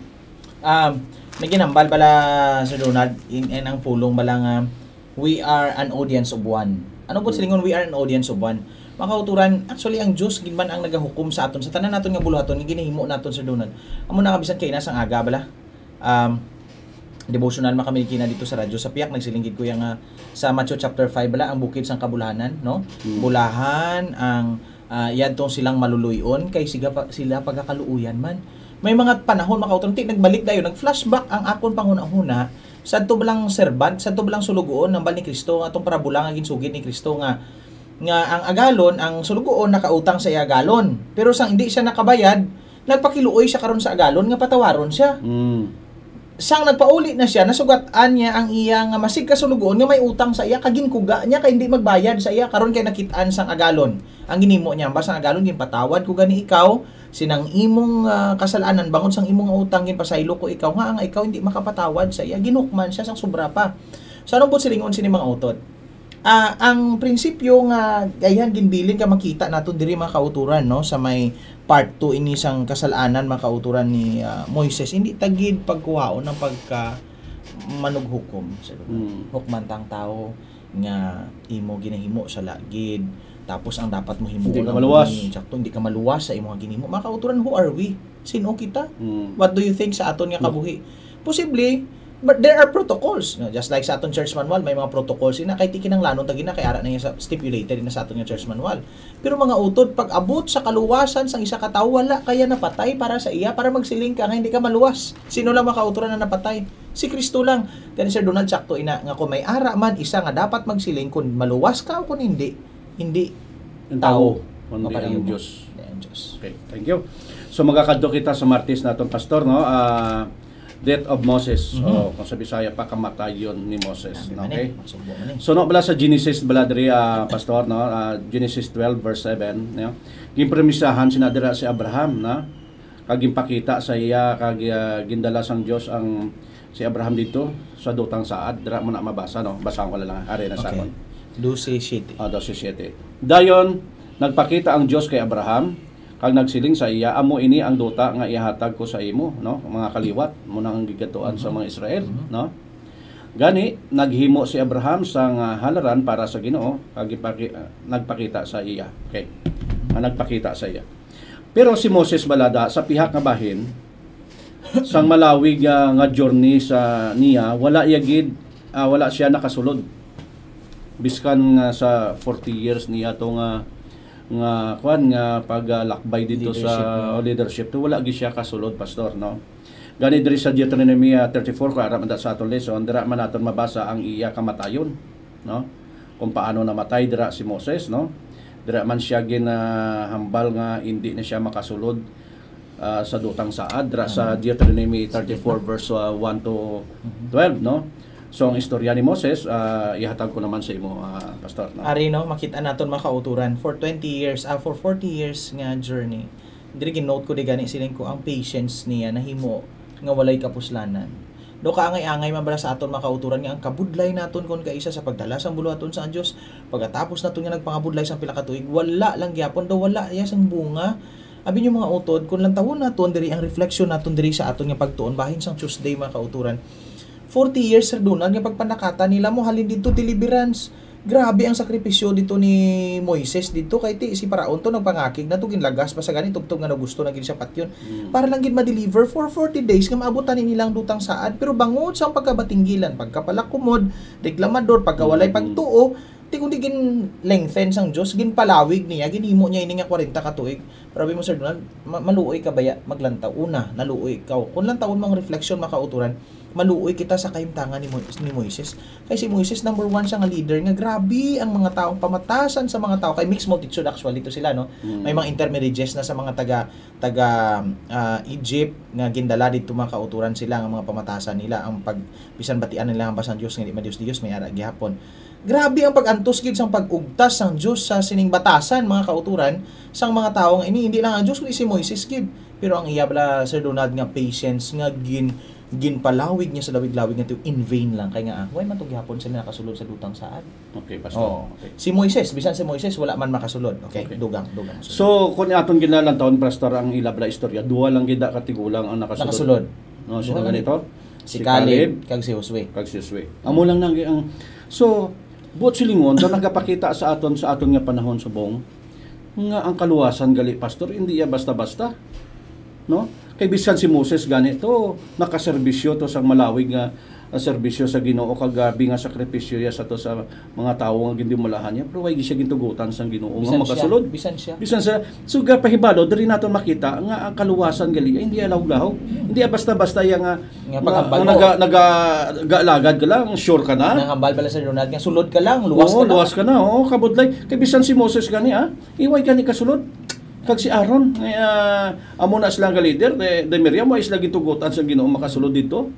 B: Um, may ginambal bala Sir Ronald in, in ang pulong bala nga we are an audience of one. Ano po silingon we are an audience of one? Mga kauturan, actually ang Diyos ginman ang nagahukom sa aton sa tanan naton nga buluhaton nga ginahimo naton Sir Ronald. Amo na kabisan kay nasang aga bala. Um, devotional makamiliki na dito sa radyo sa piyak nagsilinggid ko yang uh, sa Matthew chapter five bala ang bukid sang kabulahanan, no? Hmm. Bulahan ang uh, yadtong silang maluluyon kay siga pa, sila pagkakaluuyan man. May mga panahon makauton ti nagbalik dayon, nag-flashback ang akon panghuna-huna sadto balang servant, sadto balang sulugoon ng bal ni Kristo atong parabola nga ginsugid ni Kristo nga nga ang agalon, ang sulugoon nakautang sa agalon. Pero sang hindi siya nakabayad, nagpakiluoy siya karon sa agalon nga patawaron siya. Mm. Sang nagpauli na siya, nasugatan niya ang iyang masig kasulugoon nga may utang sa iya, kaginkuga niya kay hindi magbayad sa iya karon kay nakitaan sang agalon. Ang ginimo niya, basta ang agalon ginpatawad ko gani ikaw, sinang imong uh, kasalanan bangod sang imong utang ginpasaylo ko ikaw nga ang ikaw hindi makapatawad sa iya, ginukman siya sang sobra pa. Sa anong silingon sini mga utot? Uh, ang prinsipyo nga ayan ginbilin ka makita naton diri mga kauturan, no, sa may part two ini sang kasalanan mga kauturan ni uh, Moises hindi tagid pagkuhaon ng pagka manughukom sa hmm. hukmantang tao nga imo ginahimo sa lagid tapos ang dapat mo himuon
A: hindi ka maluwas
B: sakto hindi ka maluwas sa imong ginahimo. Mga kauturan, who are we? Sino kita? Hmm. What do you think sa aton nga kabuhi? Posible. But there are protocols. Just like sa aton church manual, may mga protocols ina kay tikinang lanon tagina kay ara na sa stipulated na sa aton nga church manual. Pero mga utod pag abot sa kaluwasan sang isa ka tawo wala kaya napatay para sa iya para magsiling ka nga hindi ka maluwas. Sino lang makauturan na napatay? Si Kristo lang. Kani Sir Donald sakto ina nga kung may ara man isa nga dapat magsiling kun maluwas ka o kun hindi. Hindi
A: ang tao, kundi ang Diyos. Okay, thank you. So magakadto kita sa Martes naton pastor, no? Ah uh, death of Moses. Mm-hmm. O kung sa Bisaya pa kamatayon ni Moses. Okay? So no bala sa Genesis bala diri uh, pastor, no, uh, Genesis twelve verse seven, no. Ginpremisahan sinadira si Abraham, na kag ginpakita sa iya kag uh, gindala sang Dios ang si Abraham dito sa dutang saad. Dira mo na mabasa, no. Basahan ko lang ari na sa akon.
B: twelve seven.
A: Ah, twelve seven. Dayon nagpakita ang Dios kay Abraham kag nagsiling sa iya, amo ini ang duta nga ihatag ko sa imo, no, mga kaliwat mo nang gigatuan mm-hmm. sa mga Israel, mm-hmm. no. Gani naghimo si Abraham sang uh, halaran para sa Ginoo kag uh, nagpakita sa iya. Okay. nga nagpakita sa iya. Pero si Moses balada sa pihak nga bahin sang malawig uh, nga journey sa niya, wala yagid uh, wala siya nakasulod. Biskan nga sa forty years niya to nga nga kwan nga paglakbay dito
B: Leadership,
A: sa
B: no?
A: o leadership to wala gid siya kasulod, pastor, no. Gani diri sa Deuteronomy thirty-four kung aram sa aton lesson, dira man naton mabasa ang iya kamatayon, no. Kung paano namatay dira si Moses, no. Dira man siya ginahambal nga hindi na siya makasulod uh, sa dutang saad dira sa Deuteronomy thirty-four verse uh, one to twelve, no. So ang istorya ni Moses, uh, ihatag ko naman sa imo, uh, pastor, no?
B: Ari no, makita naton mga kauturan for twenty years, ah, for forty years nga journey. Diri ginote ko di gani siling ko ang patience niya nahimo nga walay kapuslanan. Do ka angay-angay man bala sa aton mga kauturan nga ang kabudlay naton kon kaisa sa pagdala sang buluhaton sa Dios. Pagkatapos naton nga nagpangabudlay sang pila ka tuig, wala lang gyapon daw wala ya sang bunga. Abi niyo mga utod kun lang tawon naton diri ang reflection naton diri sa aton nga pagtuon bahin sang Tuesday mga kauturan. forty years Sir Donald nga pagpanakata nila mo halin dito deliverance. Grabe ang sakripisyo dito ni Moises dito kay ti si Paraon to nagpangakig na to ginlagas pa sa gani tugtog nga gusto na gid siya patyon. Mm. Para lang gid ma-deliver for forty days nga maabutan ni nilang dutang saad pero bangod sa pagkabatinggilan, pagkapalakumod, reklamador, pagkawalay pagtuo, ti kundi gin lengthen sang Dios, gin palawig niya, ginhimo niya ini nga forty ka tuig. Grabe mo Sir Donald, ma- maluoy ka baya maglantaw una, naluoy ikaw. Kun lang taon mang reflection makauturan, maluoy kita sa kahimtangan ni, Mo- ni Moises. Kay si Moises number one siya nga leader nga grabe ang mga taong pamatasan sa mga tao kay mixed multitude actually to sila no. Mm. May mga intermediaries na sa mga taga taga uh, Egypt nga gindala dito mga kauturan sila nga mga pamatasan nila ang pag bisan batian nila ang basan Dios nga di ma Dios Dios may ara gihapon. Grabe ang pag-antos gid sang pag-ugtas sang Dios sa sining batasan mga kauturan sang mga tawo nga ini hindi lang ang Dios kundi si Moises gid. Pero ang iya bala Sir Donald nga patience nga gin ginpalawig niya sa lawig-lawig nga to in vain lang kay nga way man to gihapon sila nakasulod sa dutang saad.
A: Okay, pastor.
B: Oh.
A: Okay.
B: Si Moises, bisan si Moises wala man makasulod. Okay,
A: Okay.
B: dugang, dugang. Sulod.
A: So kun aton ginalang taon, pastor, ang ilabla istorya, duha lang gid katigulang ang nakasulod.
B: Nakasulod.
A: No, sino
B: Duha lang
A: ganito?
B: Si Caleb kag si Josue.
A: Kag si Josue. Amo lang nang ang so buot silingon na nagapakita sa aton sa aton nga panahon subong nga ang kaluwasan gali pastor hindi ya basta-basta, no? Kay bisan si Moses ganito nakaserbisyo to sa malawig nga uh, serbisyo sa Ginoo kag gabi nga sakripisyo ya sa to sa mga tawo nga gindi mulahan niya pero way gi siya gintugutan sang Ginoo nga makasulod.
B: Bisan siya.
A: Bisan sa so gapahibalo diri naton makita nga ang kaluwasan gali ay hindi alaw-law. Hindi basta-basta ya nga
B: Nga paghambal mo.
A: naga naga gaalagad ka lang, sure ka na.
B: Nangambal bala sa Donald nga sulod ka lang, luwas
A: Oo,
B: ka na.
A: luwas ka na. Oo, kabudlay. Kay bisan si Moses gani ah, iway gani kasulod. Kag si Aaron, nga uh, amo na sila nga leader, de, de Miriam wa isla gitugutan sa Ginoo makasulod dito.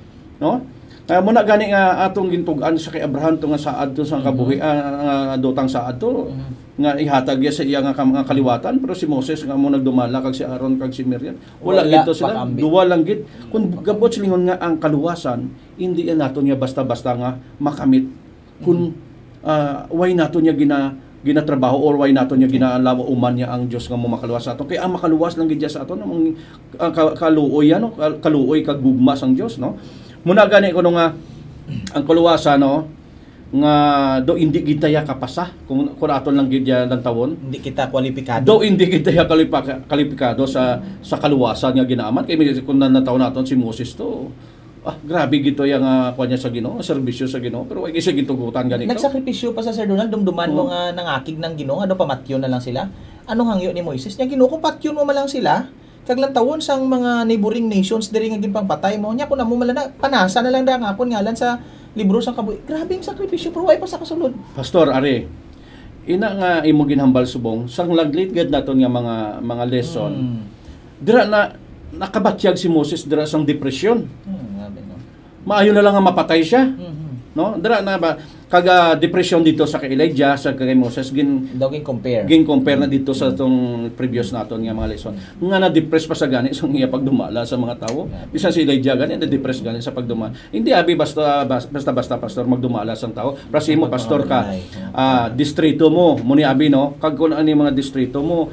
A: No? Kaya mo na gani nga atong gintugan sa kay Abraham to nga saad to sa kabuhi uh, dutang saad to mm-hmm. nga ihatag ya sa iya nga mga kaliwatan pero si Moses nga mo nagdumala kag si Aaron kag si Miriam wala, wala gito sila pakambi. Duwa lang gid kun gabot silingon nga ang kaluwasan hindi yan naton nga basta-basta nga makamit kun uh, way naton nga gina ginatrabaho or way naton nga ginalaw uman niya ang Dios nga mo makaluwas sa aton kay ang makaluwas lang gid sa aton ang uh, kaluoy ano kaluoy kag gugma sang Dios no muna gani ko nga ang kaluwasan no nga do hindi kita ya kapasa kung kung aton lang gid ya lang tawon
B: hindi kita kwalipikado
A: do hindi kita ya kwalipikado sa sa kaluwasan nga ginaaman kay kung natawon naton si Moses to ah grabe gito yang uh, kunya sa Ginoo serbisyo sa Ginoo pero way kasi gitugutan ganito
B: nagsakripisyo pa sa Sir Donald dumduman mo nga nangakig ng Ginoo ano pamatyon na lang sila anong hangyo ni Moises nya Ginoo kung patyon mo man lang sila kag lang tawon sang mga neighboring nations diri nga ginpangpatay mo nya kun amo man na panasa na lang da nga akon ngalan sa libro sang kabuhi grabe ang sakripisyo pero way pa sa kasulod
A: pastor are ina nga imo ginhambal subong sang laglit gad naton nga mga mga lesson hmm. dira na nakabatyag si Moses dira sang depression hmm, grabe no maayo na lang nga mapatay siya mm-hmm. no dira na ba kaga depression dito sa kay Elijah sa kay Moses gin
B: daw gin compare
A: gin compare na dito sa tong previous naton nga mga lesson nga na depress pa sa gani sa iya pagdumala sa mga tawo bisan si Elijah gani na depress gani sa pagdumala hindi abi basta basta basta pastor magdumala sang tawo prasi mo pastor ka uh, distrito mo muni abi no kag kun ani mga distrito mo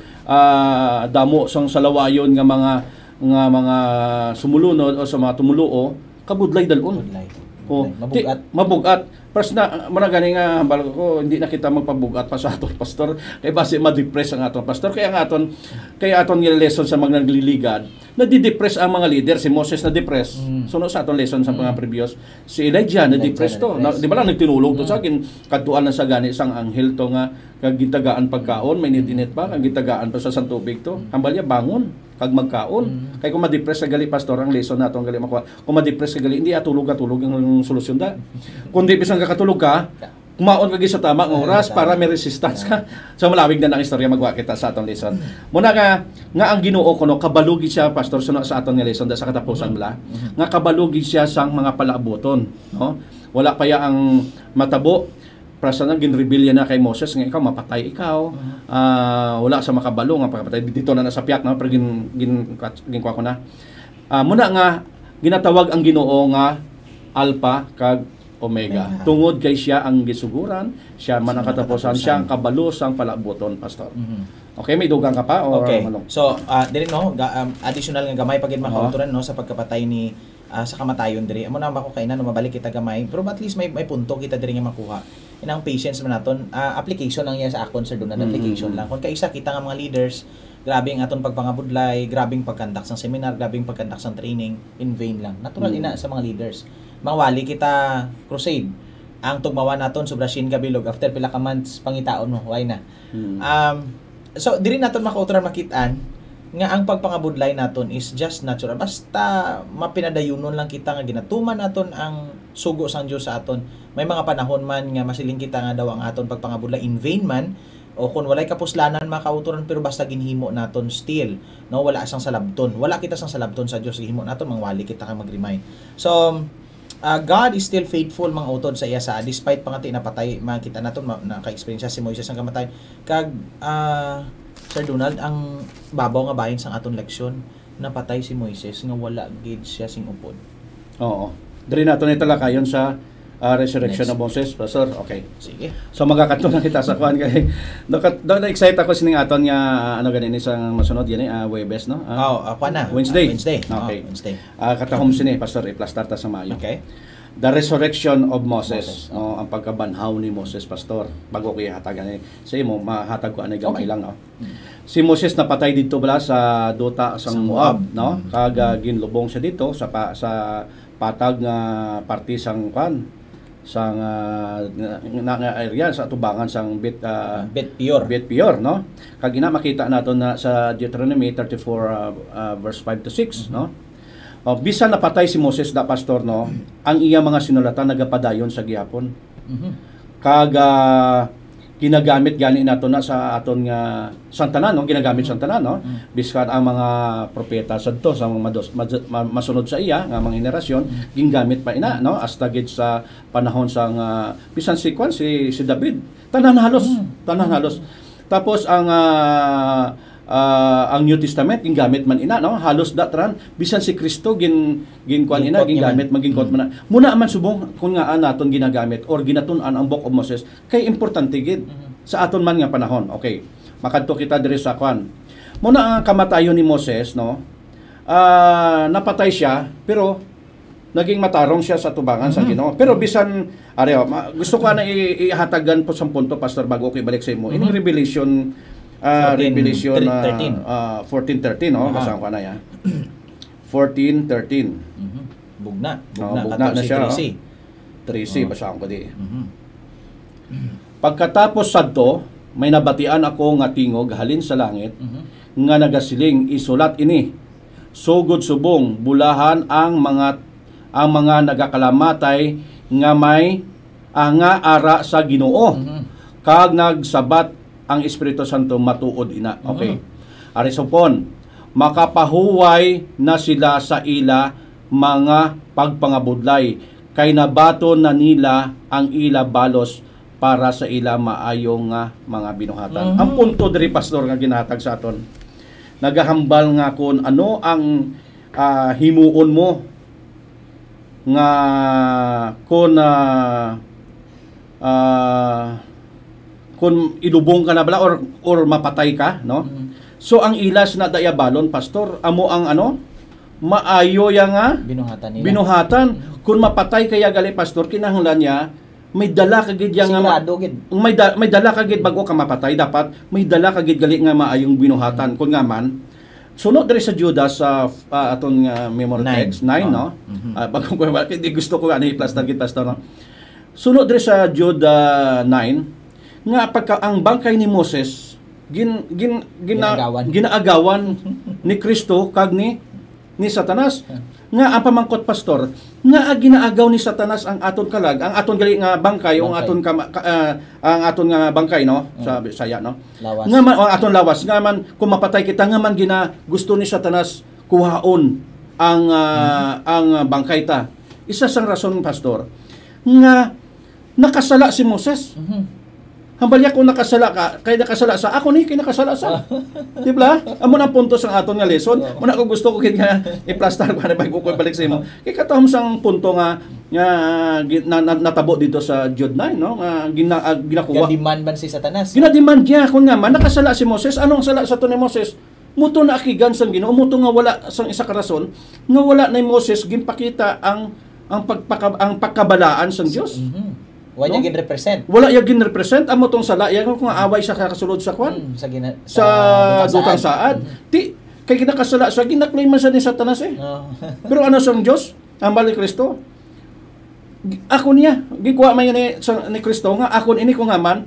A: uh, damo sang salawayon nga mga nga mga sumulunod o sa mga tumuluo kabudlay dalon Oh,
B: mabugat.
A: Ti, mabugat. Pers na mura gani nga hambal ko hindi na kita magpabugat pa sa aton pastor kay base ma-depress ang aton pastor kaya nga aton kaya aton nga lesson sa mga nagliligad nadi-depress ang mga leader si Moses na depress mm. sunod sa aton lesson sa mm. mga previous si Elijah na depress to na, di ba lang nagtinulog to mm. sa akin kadtuan na sa gani sang anghel to nga kag gitagaan pagkaon may init-init pa kag gitagaan pa sa santubig to hambal ya bangon kag magkaon mm. kay kung ma-depress sa gali pastor ang lesson nato ang gali makuha kung ma-depress sa gali hindi atulog atulog ang solusyon da kundi bisan kakatulog ka kumaon ka sa tama ng oras para may resistance ka so malawig na ang istorya magwa kita sa atong lesson muna nga nga ang Ginoo kuno kabalugi siya pastor suno sa aton nga lesson da sa katapusan bala nga kabalugi siya sang mga palaaboton no wala pa ya ang matabo prasa na ginrebelya na kay Moses nga ikaw mapatay ikaw uh, wala sa makabalo nga pagpatay dito na sa piyak no pero gin gin ginkuha ko na uh, muna nga ginatawag ang Ginoo nga Alpha kag Omega. Omega. Tungod kay siya ang gisuguran, siya man ang katapusan, siya ang kabalo sang palaboton pastor. Mm-hmm. Okay, may dugang ka pa o
B: okay.
A: Manong?
B: So, uh, diri no, ga, um, additional nga gamay pagid makauturan no sa pagkapatay ni uh, sa kamatayon diri. Amo na mako kainan no mabalik kita gamay, pero at least may may punto kita diri nga makuha. Inang patience man naton, uh, application lang yan sa akon sir Donald, application mm-hmm. lang. Kung kaisa kita nga mga leaders, grabe ang aton pagpangabudlay, grabe ang pagkandak sang seminar, grabe ang pagkandak sang training, in vain lang. Natural mm-hmm. ina sa mga leaders. Mawali kita crusade ang tugmawa naton sobra sin kabilog after pila ka months pangitaon mo why na hmm. um so diri naton makauturan makitaan nga ang pagpangabudlay naton is just natural basta mapinadayunon lang kita nga ginatuman naton ang sugo sang Dios sa aton may mga panahon man nga masiling kita nga daw ang aton pagpangabudlay in vain man o kung walay kapuslanan makauturan pero basta ginhimo naton still no wala sang salabton wala kita sang salabton sa Dios gihimo naton mangwali kita kang mag-remind so Uh, God is still faithful mga utod sa iya sa despite pangati napatay makita naton naka-experience si Moises ang kamatay kag uh, Sir Donald ang babaw nga bahin sang aton leksyon napatay si Moises nga wala gid siya sing upod.
A: Oo. Diri naton italakayon sa uh, resurrection of Moses, pastor. Okay.
B: Sige.
A: So magakato na kita sa kuan kay na excited ako sining aton nga uh, ano ganini sa masunod yan eh uh, Webes no.
B: Uh, oh, uh, na.
A: Wednesday.
B: Uh, Wednesday.
A: Okay.
B: Oh, Wednesday.
A: Ah uh, katahom sini pastor i-plus tarta sa Mayo.
B: Okay.
A: The resurrection of Moses,
B: Moses.
A: no, ang pagkabanhaw ni Moses pastor bago ko ihatag ani sa imo mahatag ko ani gamay okay. lang no. Si Moses napatay dito bala sa duta sang Moab, no? Mm-hmm. Kag uh, ginlubong siya dito sa pa, sa patag nga uh, party sang kan sang uh, na, na area sa tubangan sang Bet uh,
B: Bet Peor.
A: Bet Peor, no? Kag ina makita nato na sa Deuteronomy thirty-four uh, uh, verse five to six, mm-hmm. no? Oh, bisan napatay si Moses da pastor no, ang iya mga sinulatan nagapadayon sa gihapon. Mm-hmm. Kag uh, ginagamit gani nato na sa aton nga santanan no, ginagamit mm-hmm. santanan no. Mm-hmm. Biskan ang mga propeta sadto sa mga mados, mad, masunod sa iya nga mga henerasyon mm-hmm. gingamit pa ina no hasta gid sa panahon sang uh, bisan si Kwan si si David tanan halos mm-hmm. tanan halos. Tapos ang uh, Uh, ang New Testament gingamit man ina no halos datran bisan si Kristo gin ginkuan ina gingamit magingkot man mm-hmm. muna man subong kun nga naton ginagamit or ginatun-an ang Book of Moses kay importante gid mm-hmm. sa aton man nga panahon. Okay, makadto kita diri sa kwan muna ang kamatayon ni Moses no uh, napatay siya pero naging matarong siya sa tubangan mm-hmm. sa Ginoo pero bisan areo gusto ko na ihatagan po sa punto pastor bago ko ibalik sa imo mm-hmm. ining Revelation Uh, Revelation uh, fourteen thirteen no kasama ko na ya fourteen thirteen
B: mm-hmm. bugna
A: bugna, oh, bugna na siya Tracy oh. Basahan ko di mm-hmm. Pagkatapos sadto may nabatian ako nga tingog halin sa langit mm-hmm. nga nagasiling isulat ini sugod subong bulahan ang mga ang mga nagakalamatay nga may uh, nga ara sa Ginoo mm-hmm. kag nagsabat ang Espiritu Santo matuod ina. Okay. Uh-huh. Arisopon, makapahuway na sila sa ila mga pagpangabudlay kay nabaton na nila ang ila balos para sa ila maayong nga mga binuhatan. Uh-huh. Ang punto diri pastor nga ginahatag sa aton. Nagahambal nga kun ano ang uh, himuon mo nga kun uh, uh, kung ilubong ka na bala or or mapatay ka no mm-hmm. so ang ilas na dayabalon pastor amo ang ano maayo ya nga
B: binuhatan nila
A: binuhatan kung mapatay kaya gali pastor kinahanglan niya may dala kagid yang nga
B: Sigurado gid.
A: may da, may dala kagid bago ka mapatay dapat may dala kagid gali nga maayong binuhatan kun nga man sunod diri sa Judas sa uh, aton nga memory
B: Nine.
A: text nine
B: Oh.
A: no
B: Mhm.
A: Ah, bago ko hindi gusto ko ani plus target pastor no sunod diri sa Jude uh, nine nga pagka ang bangkay ni Moses gin gin gina,
B: Ginagawan.
A: ginaagawan ni Kristo kag ni ni Satanas nga ang pamangkot pastor nga ang ginaagaw ni Satanas ang aton kalag ang aton gali nga bangkay o ang
B: Bangkay.
A: aton ka, ka, ah, ang aton nga bangkay no sa Bisaya no
B: Lawas.
A: nga man o aton lawas nga man kung mapatay kita nga man gina gusto ni Satanas kuhaon ang ah, ang bangkay ta isa sang rason pastor nga nakasala si Moses.
B: Mhm.
A: Hambalya kung nakasala ka, kay nakasala sa ako ni kay nakasala sa. Di ba? Amo nang punto sa aton nga lesson. Muna ko gusto ko kay nga i-plaster ko na bago ko balik sa imo. Kay katahom sang punto nga nga gi- na, na, natabo dito sa Jude nine no nga gina, uh, ginakuha.
B: Gadiman man si Satanas.
A: Ginademand niya kung nga man nakasala si Moses. Anong sala sa to ni Moses? Muto na akigan sang Ginoo, muto nga wala sang isa ka rason nga wala ni Moses ginpakita ang ang pagpaka, ang pagkabalaan sang Dios.
B: Mhm. Wa
A: No?
B: niya gin-represent.
A: Wala ya gin-represent amo tong sala ya kung away sa kasulod sa kwan
B: Mm, sa gina,
A: sa dutang saad. Ti kay kinakasala sa ginaklaim man sa ni Satanas eh.
B: Oh.
A: Pero ano sang Dios? Ang bali Kristo. Gi- Ako niya gikuha man ni sa ni Kristo nga ako ini ko nga man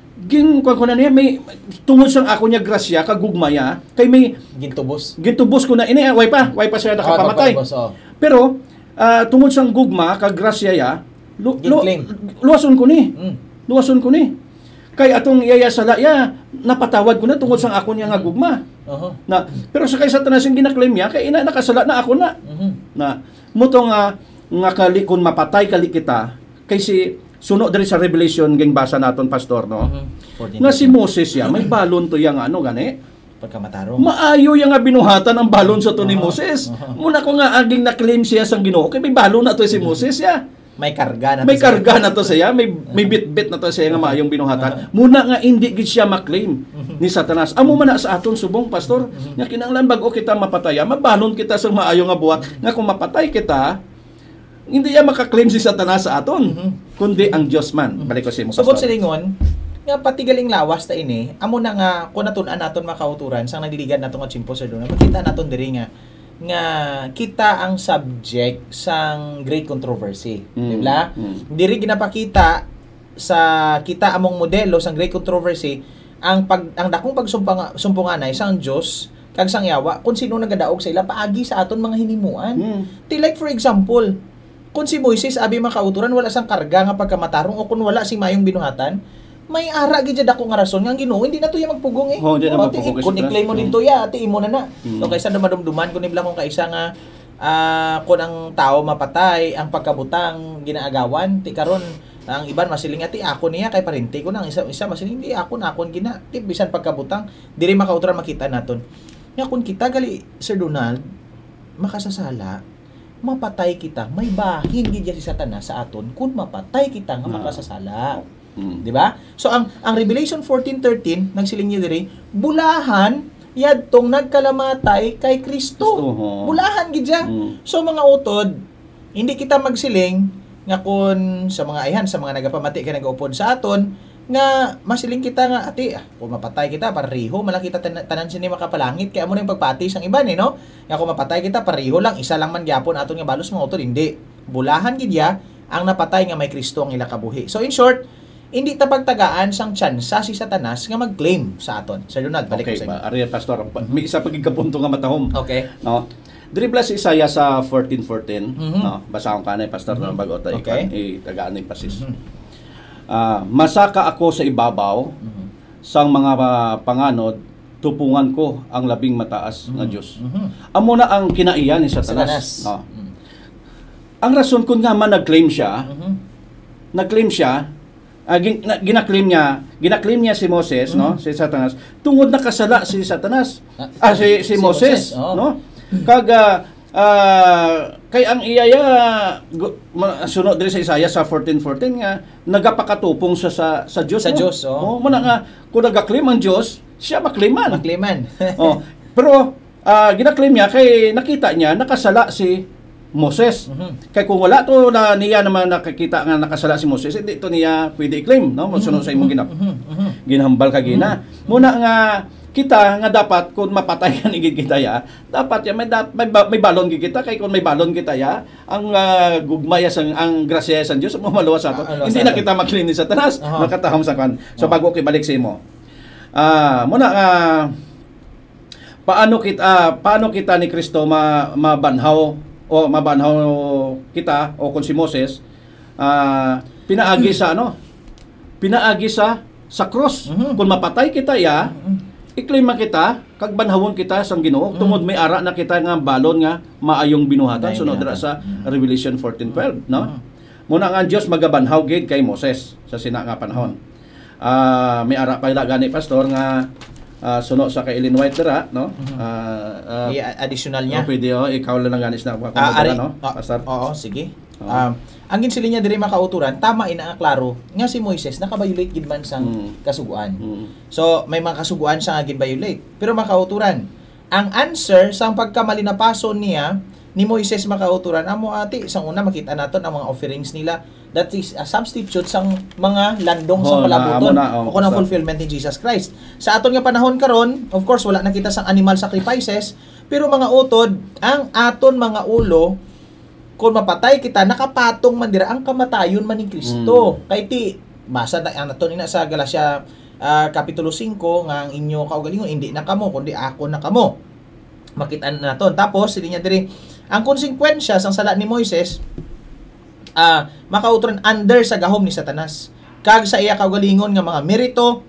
A: gin kuan ko na niya may tungod sang ako niya grasya kagugmaya kay may
B: Gintubos.
A: gintubos ko na ini ah, way pa way pa siya nakapamatay.
B: Oh, oh.
A: Pero ah, tungod sang gugma kag grasya ya lu, lu,
B: Gin-claim.
A: luwason ko ni.
B: Mm.
A: Luwason ko ni. Kay atong iyaya sala ya napatawad ko na tungod sang ako niya nga gugma.
B: Oho.
A: Na pero sa kay Satanas yung ginaklaim niya kay ina nakasala na ako na.
B: Mhm.
A: Na muto nga nga kali kun mapatay kali kita kay si suno diri sa Revelation ging basa naton pastor no.
B: Mhm. fourteen.
A: Nga si Moses ya may balon to yang ano gani.
B: Pagkamatarong.
A: Maayo yang nga binuhatan ang balon sa to ni
B: Aha.
A: Moses.
B: Aha.
A: Muna ko nga aging na-claim siya sang Ginoo kay may balon na to si Moses ya.
B: May karga na.
A: May
B: to sa-
A: karga na to siya, may may bit-bit na to siya nga maayong binuhatan. Muna nga hindi gid siya maklaim ni Satanas. Amo man na sa aton subong pastor, nga kinahanglan bago kita mapataya, mabalon kita sa maayo nga buhat nga kung mapatay kita, hindi ya makaklaim si Satanas sa aton, kundi ang Dios man. Balik ko sa imo
B: Subot
A: pastor.
B: silingon, nga pati galing lawas ta ini, amo na nga kung natun-an naton makauturan sang nagdiligan naton nga chimpo sa doon. Makita naton diri nga nga kita ang subject sang great controversy,
A: Mm,
B: di ba?
A: mm.
B: Diri ginapakita sa kita among modelo sang great controversy ang pag ang dakong pagsumpunga sumpunganay sang Dios kag sang yawa kung sino nagadaog sa ila paagi sa aton mga hinimuan.
A: Mm.
B: Ti like for example, kung si Moises abi makauturan wala sang karga nga pagkamatarong o kung wala si mayong binuhatan, may ara gid jud ako nga rason nga ang Ginoo hindi na to ya magpugong eh.
A: Oh, di na
B: O,
A: magpugong
B: ti- Kung
A: kasi
B: i-claim mo
A: mm.
B: dito ya, ti imo na na.
A: Mm.
B: So kaysa dumadumduman kun ibla kung kaisa nga ah kun ang tao mapatay, ang pagkabutang ginaagawan, ti karon ang iban masiling ati ako niya kay parente ko nang isa isa masiling di ako na akon gina ti bisan pagkabutang diri makauturan makita naton. Nga kun kita gali Sir Donald makasasala mapatay kita may bahin gid si Satanas sa aton kun mapatay kita nga
A: Ah.
B: makasasala.
A: Mm.
B: Di ba? So ang ang Revelation fourteen thirteen nagsiling niya diri, bulahan yadtong nagkalamatay kay Kristo.
A: Kristo, ho.
B: Bulahan gid siya.
A: Mm.
B: So mga utod, hindi kita magsiling nga kun sa mga ayhan sa mga nagapamati kay nagaupod sa aton nga masiling kita nga ati ah, kung mapatay kita pareho mala kita tan- tanan sini makapalangit kaya mo na yung pagpati sang iban eh no nga kung mapatay kita pareho lang isa lang man gyapon aton nga balos mga utod hindi bulahan gid ya ang napatay nga may Kristo ang ila kabuhi. So in short, hindi ta pagtagaan sang tsansa si Satanas nga mag-claim sa aton. Sir Donald, balik
A: Okay
B: ko sa
A: ba?
B: inyo.
A: Ari pastor, may isa pagig kapunto nga matahom.
B: Okay.
A: No. Diri bla si Isaiah sa fourteen fourteen,
B: Mhm.
A: no. Basahon kanay pastor
B: Mhm.
A: ng bago ta
B: Okay.
A: itagaan ni pasis.
B: Mhm.
A: Ah, masaka ako sa ibabaw
B: Mhm.
A: sang mga ah, panganod tupungan ko ang labing mataas nga
B: Mhm.
A: Dios.
B: Mhm.
A: Amo na ang kinaiyan ni
B: Satanas.
A: Satanas. No.
B: Mhm.
A: Ang rason kun nga man nag-claim siya,
B: Mhm.
A: nag-claim siya, ah, gin, na, gina-claim niya, gina-claim niya si Moses, no,
B: Mhm.
A: si Satanas. Tungod nakasala si Satanas.
B: Ah,
A: Ah, si, si,
B: si
A: Moses,
B: Moses, oo.
A: no? Kaga ah, kay ang iyaya gu- ma- sunod diri sa Isaiah sa fourteen fourteen nga nagapakatupong sa sa, sa Dios.
B: Sa
A: no?
B: Diyos, oo.
A: Oh, muna nga kung nag-claim ang Dios, siya makliman.
B: Makliman.
A: oh, pero ah, gina-claim niya kay nakita niya nakasala si Moses.
B: Mhm.
A: Kay kung wala to na niya naman nakakita nga nakasala si Moses, hindi to niya pwede i-claim, no? Mosunod sa imong ginap.
B: Mhm. Mhm.
A: Ginhambal ka gina. Muna nga kita nga dapat kung mapatay ka ni kita ya, dapat ya may, dap- may, ba- may balon gid kita kay kung may balon kita ya, ang uh, gugmaya sang ang grasya sa Dios mo maluwas sa ato.
B: Ah,
A: Hindi na kita maklin ni Satanas,
B: Aha.
A: makatahom sa kan. So
B: Aha.
A: bago kay balik sa imo. Ah, muna nga paano kita ah, paano kita ni Kristo ma, mabanhaw o mabanhaw kita o kung si Moses ah, pinaagi sa ano? Pinaagi sa sa cross.
B: Mhm.
A: Kung mapatay kita ya, i-claim kita kag banhawon kita sang Ginoo tungod may ara na kita nga balon nga maayong binuhatan
B: Maayong
A: sunod dira
B: binuhatan.
A: sa
B: Mhm.
A: Revelation fourteen twelve, no?
B: Mhm.
A: Muna nga ang Dios magabanhaw gid kay Moses sa sina nga panahon. Ah, may ara pa ila gani pastor nga ah, suno sa kay Ellen White dira, no? Ah, ah,
B: May additional
A: oh,
B: niya.
A: pwede oh, ikaw lang ganis na ako
B: Ah, ari,
A: no?
B: ah,
A: Pastor.
B: oo, sige.
A: Oo.
B: Um, ang ginsili niya diri makauturan, tama ina klaro nga si Moises nakabayulate gid man sang
A: Mm.
B: kasuguan.
A: Mm.
B: So may mga kasuguan siya nga gin-violate. Pero makauturan, ang answer sang pagkamalinapason niya ni Moises makauturan amo ati sang una makita naton ang mga offerings nila, that is a substitute sang mga landong sa
A: Oh, na-
B: palabuton
A: amo na, oh,
B: o kunang
A: basta.
B: fulfillment ni Jesus Christ. Sa aton nga panahon karon, of course wala na kita sang animal sacrifices, pero mga utod ang aton mga ulo kung mapatay kita nakapatong man dira ang kamatayon man ni Kristo. Kay ti basa na ang naton ina sa Galacia ah, kapitulo five nga ang inyo kaugalingon hindi na kamo kundi ako na kamo. Makita na naton. Tapos sili niya diri ang konsekwensya sang sala ni Moises ah makauturan under sa gahom ni Satanas. Kag sa iya kaugalingon nga mga merito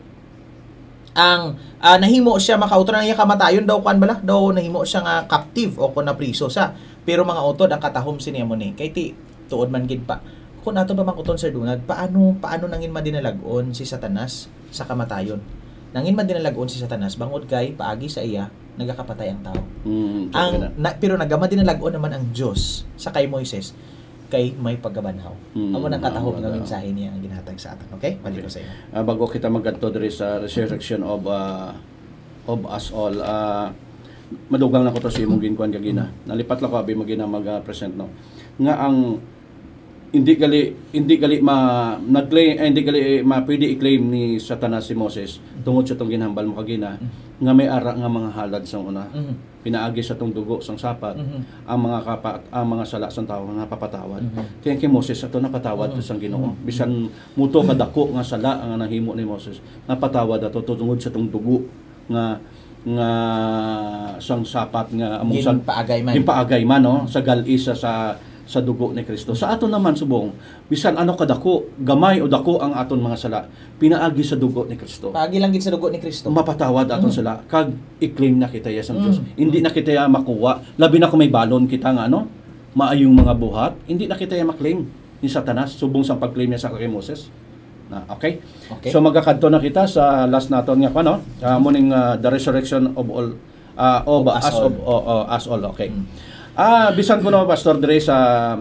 B: ang ah, nahimo siya makauturan iya kamatayon daw kan bala daw nahimo siya nga captive o kun na priso sa pero mga utod ang katahom siniya mo ni kay ti tuod man gid pa kung aton pa makuton Sir Donald paano paano nangin madinalagon si Satanas sa kamatayon nangin madinalagon si Satanas bangod kay paagi sa iya nagakapatay ang tao
A: Mm,
B: ang
A: na.
B: na, pero nagama dinalagon naman ang Dios sa kay Moises kay may paggabanhaw
A: Mm,
B: amo nang katahom
A: amo
B: nga
A: na.
B: mensahe niya ang ginhatag sa aton okay balik ko sa iyo
A: Ah, bago kita magadto diri sa resurrection of ah, of us all, ah, madugang na ko to sa imong ginkuan kagina. Nalipat lang ko abi magina mag-present no. Nga ang hindi gali hindi gali ma nag-claim eh, hindi gali ma pwede i-claim ni Satanas si Moses tungod sa tong ginhambal mo kagina nga may ara nga mga halad sa una.
B: Mhm.
A: Pinaagi sa tong dugo sang sapat
B: Mhm.
A: ang mga kapat ang mga sala sang tawo nga papatawad.
B: Mhm.
A: Kaya kay Moses ato napatawad to sang Ginoo. Bisan muto kadako nga sala ang nahimo ni Moses, napatawad ato tungod sa tong dugo nga nga sang sapat nga among sang
B: Ginpaagay man.
A: gimpaagay man no sa gal-isa sa sa dugo ni Kristo. Sa aton naman subong, bisan ano kadako, gamay o dako ang aton mga sala, pinaagi sa dugo ni Kristo.
B: Paagi lang gid sa dugo ni Kristo.
A: Mapatawad aton sila kag i-claim na kita ya sa Dios.
B: Mm.
A: Hindi na kita ya makuha. Labi na kung may balon kita nga ano, maayong mga buhat, hindi na kita ya maklaim ni Satanas subong sa pag-claim niya sa kay Moses. Na okay?
B: Okay.
A: So magkakadto na kita sa last naton nga ano, uh, muning uh, the resurrection of all uh, of,
B: Of us
A: us
B: all.
A: of uh, uh, us all. Okay.
B: Mm.
A: Ah, bisan ko no Pastor Dre sa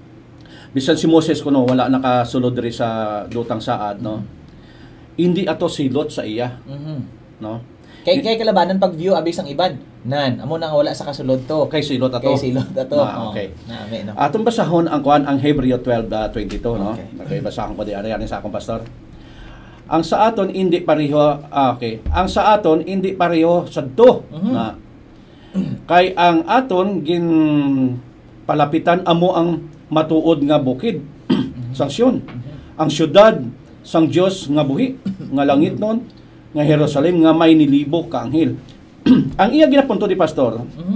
A: bisan si Moses ko no wala nakasulod diri sa dutang saad no. Hindi ato silot sa iya,
B: Mhm.
A: no.
B: Kay kay kalabanan pag view abis ang iban. Nan, amo na nga wala sa kasulod to.
A: Okay, silot ato.
B: Kay silot ato.
A: Ah,
B: Oo.
A: okay.
B: Na may no.
A: Atong basahon ang kuan ang Hebreo twelve twenty-two no.
B: Okay.
A: Okay, basahon ko di ari ani sa akong pastor. Ang sa aton hindi pareho ah, okay. Ang sa aton hindi pareho sadto
B: Mhm.
A: na kay ang aton gin palapitan amo ang matuod nga bukid sang Sion. Ang syudad sang Dios nga buhi nga langit nun nga Jerusalem nga may nilibo ka anghel. Ang iya ginapunto di pastor
B: Mhm.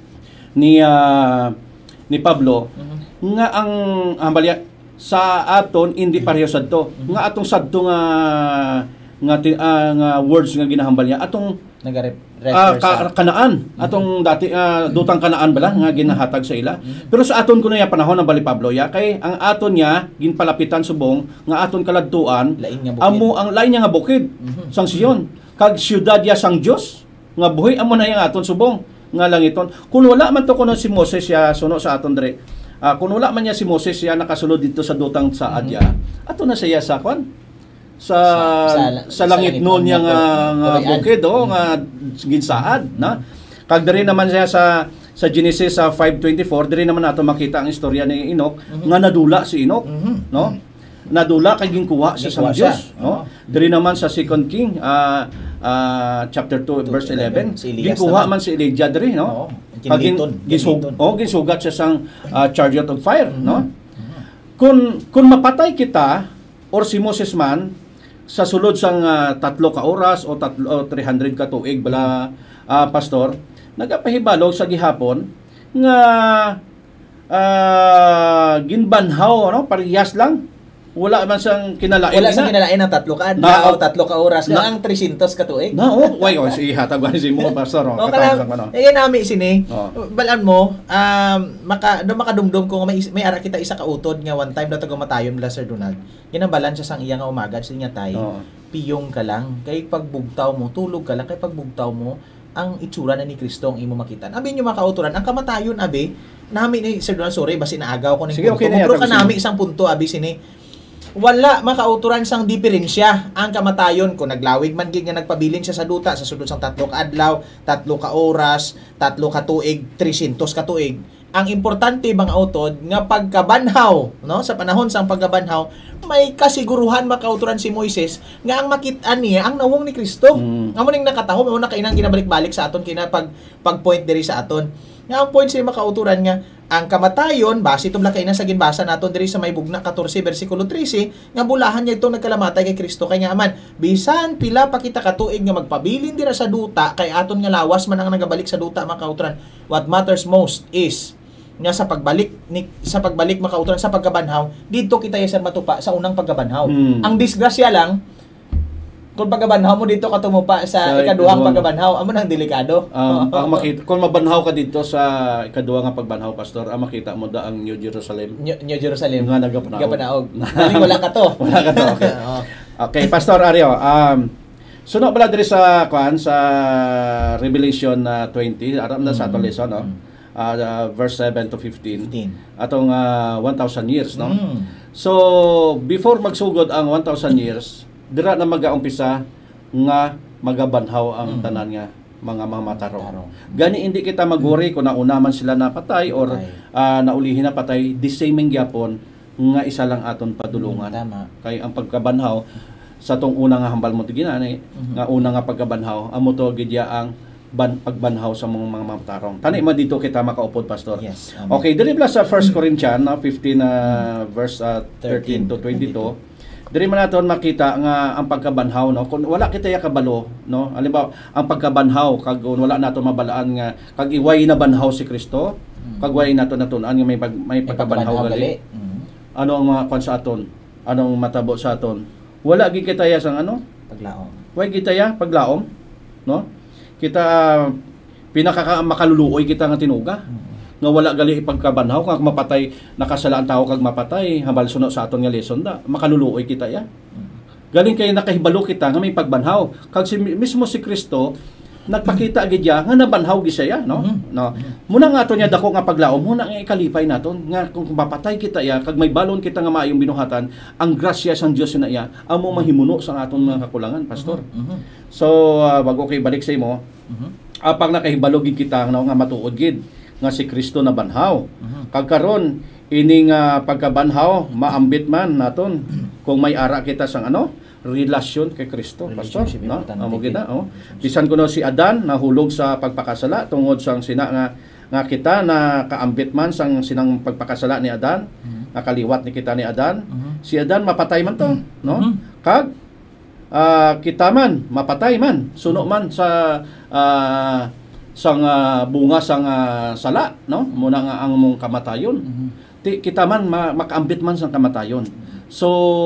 A: ni ah, ni Pablo
B: Mhm.
A: nga ang ambalya sa aton hindi pareho sadto nga atong sadto nga nga, ti- ah, nga words nga ginahambal niya atong ah,
B: Nag-refer
A: ka,
B: sa
A: kanaan atong dati ah, dutang kanaan bala nga ginahatag sa ila pero sa aton kuno ya panahon ng bali Pablo ya kay ang aton niya ginpalapitan subong nga aton kaladtuan
B: lain nga bukid.
A: amo ang lain niya nga bukid
B: Mhm.
A: sang Sion kag syudad ya sang Dios nga buhi amo na yang aton subong nga langiton kun wala man to kuno si Moses ya suno sa aton dire ah, kun wala man niya si Moses ya nakasulod dito sa dutang saad ya ato na siya sa kwan sa
B: Sa-
A: sa,
B: sa- sa
A: langit
B: langit
A: noon
B: nun
A: niya
B: nga
A: nga,
B: to-
A: nga
B: tulayan.
A: bukid oh nga ginsaad na kag diri naman siya sa sa Genesis sa five twenty-four diri naman nato makita ang istorya ni Enoch mm-hmm. nga nadula si Enoch, mm-hmm. no? Nadula kay ginkuha siya sa Dios, no? Diri naman sa Second King uh, uh, chapter two verse eleven, si ginkuha man si Elijah diri, no? Pagin gisug oh gisugat siya sang uh, chariot of fire, mm-hmm. no? Mm-hmm. Kung kung mapatay kita or si Moses man sa sulod sang uh, tatlo ka oras o tatlo o three hundred ka tuig bala uh, pastor, nagapahibalo sa gihapon nga uh, ginbanhaw, no? Parehas lang. Wala man sang kinalain.
B: Wala sang kinalain ng tatlo ka adlaw, tatlo ka oras, na ang three hundred ka tuig.
A: Na oh, why oh si hatag si mo pastor. Oh,
B: oh kaya eh nami sini. Oh. Balaan mo, um maka do makadumdum ko may may ara kita isa ka utod nga one time daw matayon bla Sir Donald. Yan ang balan siya sang iya nga umaga sa niya tay. Oh. Piyong ka lang kay pagbugtaw mo, tulog ka lang kay pagbugtaw mo ang itsura na ni Kristo ang imo makita. Abi nyo makauturan ang kamatayon abi nami ni Sir Donald, sorry basi naagaw ko ning punto. Okay, pero ka nami isang punto abi sini. Wala makauturan sang diferensya ang kamatayon kung naglawig man gid nga nagpabilin siya sa duta sa sulod sang tatlo ka adlaw, tatlo ka oras, tatlo ka tuig, three hundred ka tuig. Ang importante mga utod nga pagkabanhaw, no, sa panahon sang pagkabanhaw, may kasiguruhan makauturan si Moises nga ang makit-an niya ang nawong ni Kristo. Mm. Amo ning nakataho mo na kainang ginabalik-balik sa aton kina pag pag-point diri sa aton. Nga ang point siya makauturan nga ang kamatayon base tumla kay na sa ginbasa naton diri sa may bugna fourteen bersikulo thirteen nga bulahan niya itong nagkalamatay kay Kristo kay nga man bisan pila pa kita katuig nga magpabilin dira sa duta kay aton nga lawas man ang nagabalik sa duta makauturan. What matters most is nga sa pagbalik ni sa pagbalik makauturan sa pagkabanhaw dito kita yasar matupa sa unang pagkabanhaw. Hmm. Ang disgrasya lang kung pagkabanhaw mo dito ka tumupa sa, sa ikaduhang pagkabanhaw, amo nang delikado.
A: Um, ang makita, kung mabanhaw ka dito sa ikaduhang nga pagbanhaw, pastor, ang makita mo da ang New Jerusalem.
B: New, New Jerusalem.
A: Nga nagapanaog.
B: Nagapanaog. Dali wala ka to.
A: Wala ka to. Okay. Okay, Pastor Ario, um suno bala diri sa kwan sa Revelation uh, twenty, aram na mm-hmm. sa aton lesson, no? Uh, uh, verse seven to fifteen. fifteen. Atong uh, one thousand years, no? Mm. So, before magsugod ang one thousand years, dira na mag-aumpisa nga magabanhaw ang mm. tanan nga mga mamatarong. Gani hindi kita maguri kung nauna man sila napatay or uh, naulihin na patay, the same gyapon nga isa lang aton padulungan.
B: Tama.
A: Kay ang pagkabanhaw sa tong una nga hambal mo tiginani mm-hmm. nga una nga pagkabanhaw amo to gidya ang ban pagbanhaw sa mga mga mamatarong. Tani man dito kita makaupod, pastor.
B: Yes.
A: Amen. Okay, diri bla sa First Corinthians uh, fifteen uh, verse uh, thirteen to twenty-two. Diri man naton makita nga ang pagkabanhaw, no, kung wala kita ya kabalo, no, halimbawa ang pagkabanhaw kag wala nato mabalaan nga kag iway na banhaw si Kristo, kag way nato natun-an nga may pag, may pagkabanhaw gali. Mm-hmm. Ano ang mga kwan sa aton? Anong matabo sa aton? Wala gid kita ya sang ano?
B: Paglaom.
A: Way kita ya paglaom, no? Kita pinaka makaluluoy kita nga tinuga. Mm-hmm. Nga wala gali ipagkabanhaw kag mapatay nakasala ang tao kag mapatay hambal suno sa aton nga lesson da makaluluoy kita ya. Galing kay nakahibalo kita nga may pagbanhaw kag si mismo si Kristo nagpakita gid ya nga nabanhaw gid siya, no? Mm-hmm. No. Muna nga ato niya dako nga paglaom muna nga ikalipay naton nga kung mapatay kita ya kag may balon kita nga maayong binuhatan ang grasya sang Dios na iya amo mahimuno sa aton mga kakulangan, pastor. Mm-hmm. So uh, bago kay balik sa imo, mm-hmm. apang nakahibalo gid kita no, nga matuod gid nga si Kristo na banhaw. Uh-huh. Kag karon ining uh, pagkabanhaw maambit man naton kung may ara kita sang ano relasyon kay Kristo, pastor, no? Amo gid na, oh. Bisan kuno si Adan nahulog sa pagpakasala tungod sang sina nga nga kita na kaambit man sang sinang pagpakasala ni Adan, uh-huh. nakaliwat ni kita ni Adan. Uh-huh. Si Adan mapatay man to, uh-huh. no? Uh-huh. Kag uh, kita man mapatay man, suno man sa uh, sang uh, bunga sang uh, sala, no, muna nga ang mong kamatayon. Mm-hmm. Ti kita man ma, makaambit man sang kamatayon. So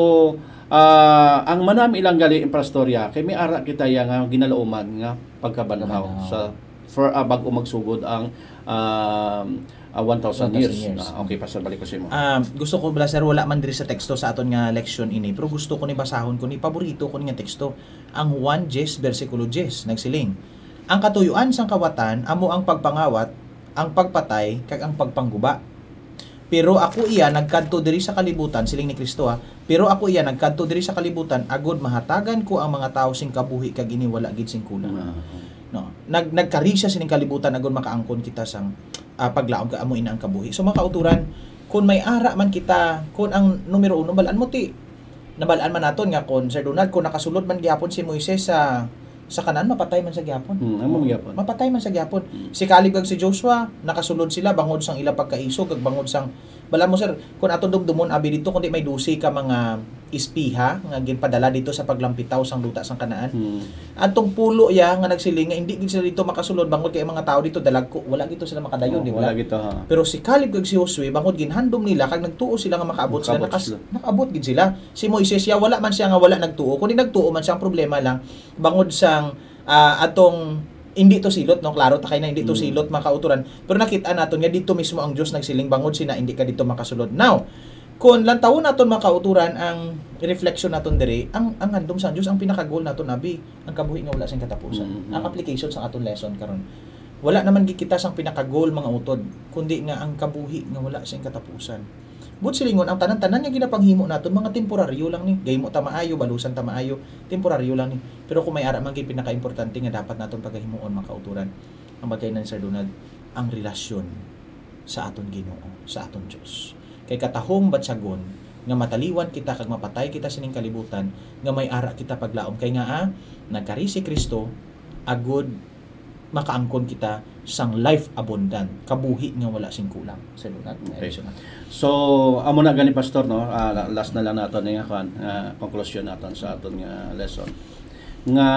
A: uh, ang manam ilang gali pastorya kay may ara kita ya nga ginalauman nga pagkabanhaw sa for uh, bag-o magsugod ang uh, uh, one thousand years. years. Uh, okay, pastor, balik ko sa imo.
B: Um, gusto ko bala sir wala man diri sa teksto sa aton nga leksyon ini, pero gusto ko ni basahon ko ni paborito ko ni nga teksto ang one Jes bersikulo Jes nagsiling. Ang katuyuan sang kawatan amo ang pagpangawat, ang pagpatay kag ang pagpangguba. Pero ako iya nagkadto diri sa kalibutan siling ni Kristo ha. Pero ako iya nagkadto diri sa kalibutan agud mahatagan ko ang mga tawo sing kabuhi kag ini wala gid sing kulang. Uh-huh. no, nag nagkari siya sining kalibutan agon makaangkon kita sang uh, paglaom ka amo ina ang kabuhi. So mga kauturan, kung may ara man kita, kung ang numero uno balaan mo ti nabalaan man naton nga kon Sir Donald, kung nakasulod man gyapon si Moises sa sa kanan, mapatay man sa gyapon.
A: Hmm, amo gyapon.
B: Mapatay man sa gyapon. Si Caleb kag si Joshua, nakasulod sila bangod sang ila pagkaisog kag bangod sang bala mo sir, kung aton dumdumon abi dito kundi may dusi ka mga ispiha nga ginpadala dito sa paglampitaw sang luta sang Kanaan.
A: Hmm.
B: Atong pulo ya nga nagsiling nga hindi gid sila dito makasulod bangod kay mga tao dito dalag ko, wala gito sila makadayon,
A: Oh,
B: di ba?
A: wala gito ha.
B: Pero si Caleb kag si Josue bangod ginhandom nila kag nagtuo sila nga makaabot sila,
A: Makaabot
B: nakas,
A: sila.
B: nakaabot gid sila. Si Moises ya wala man siya nga wala nagtuo, kundi nagtuo man siya, ang problema lang bangod sang uh, atong hindi to silot, no, klaro ta kay na hindi to
A: Mm.
B: silot makauturan, pero nakita naton nga dito mismo ang Dios nagsiling bangod sina hindi ka dito makasulod. Now kung lantawon naton makauturan ang reflection naton diri, ang ang handom sa Dios ang pinaka-goal naton abi ang kabuhi nga wala sing katapusan.
A: Mm-hmm.
B: Ang application sa aton lesson karon, wala naman gid kita sang pinaka-goal mga utod, kundi nga ang kabuhi nga wala sing katapusan. But silingon ang tanan-tanan nga ginapanghimo naton mga temporaryo lang ni, gaymo ta maayo, balusan ta maayo, temporaryo lang ni. Pero kung may ara man gid pinaka-importante nga dapat naton paghimuon mga kauturan, ang bagay nan Sir Donald, ang relasyon sa aton Ginoo, sa aton Dios. Kay katahong batsagon nga mataliwan kita kag mapatay kita sining kalibutan, nga may ara kita paglaom kay nga ah, nagkari si Kristo agud makaangkon kita sang life abundant, kabuhi nga wala sing kulang. Sir Donald,
A: Okay.
B: ayun.
A: So, amo na gani pastor no, uh, last na lang naton nga kan uh, conclusion naton sa aton nga lesson. Nga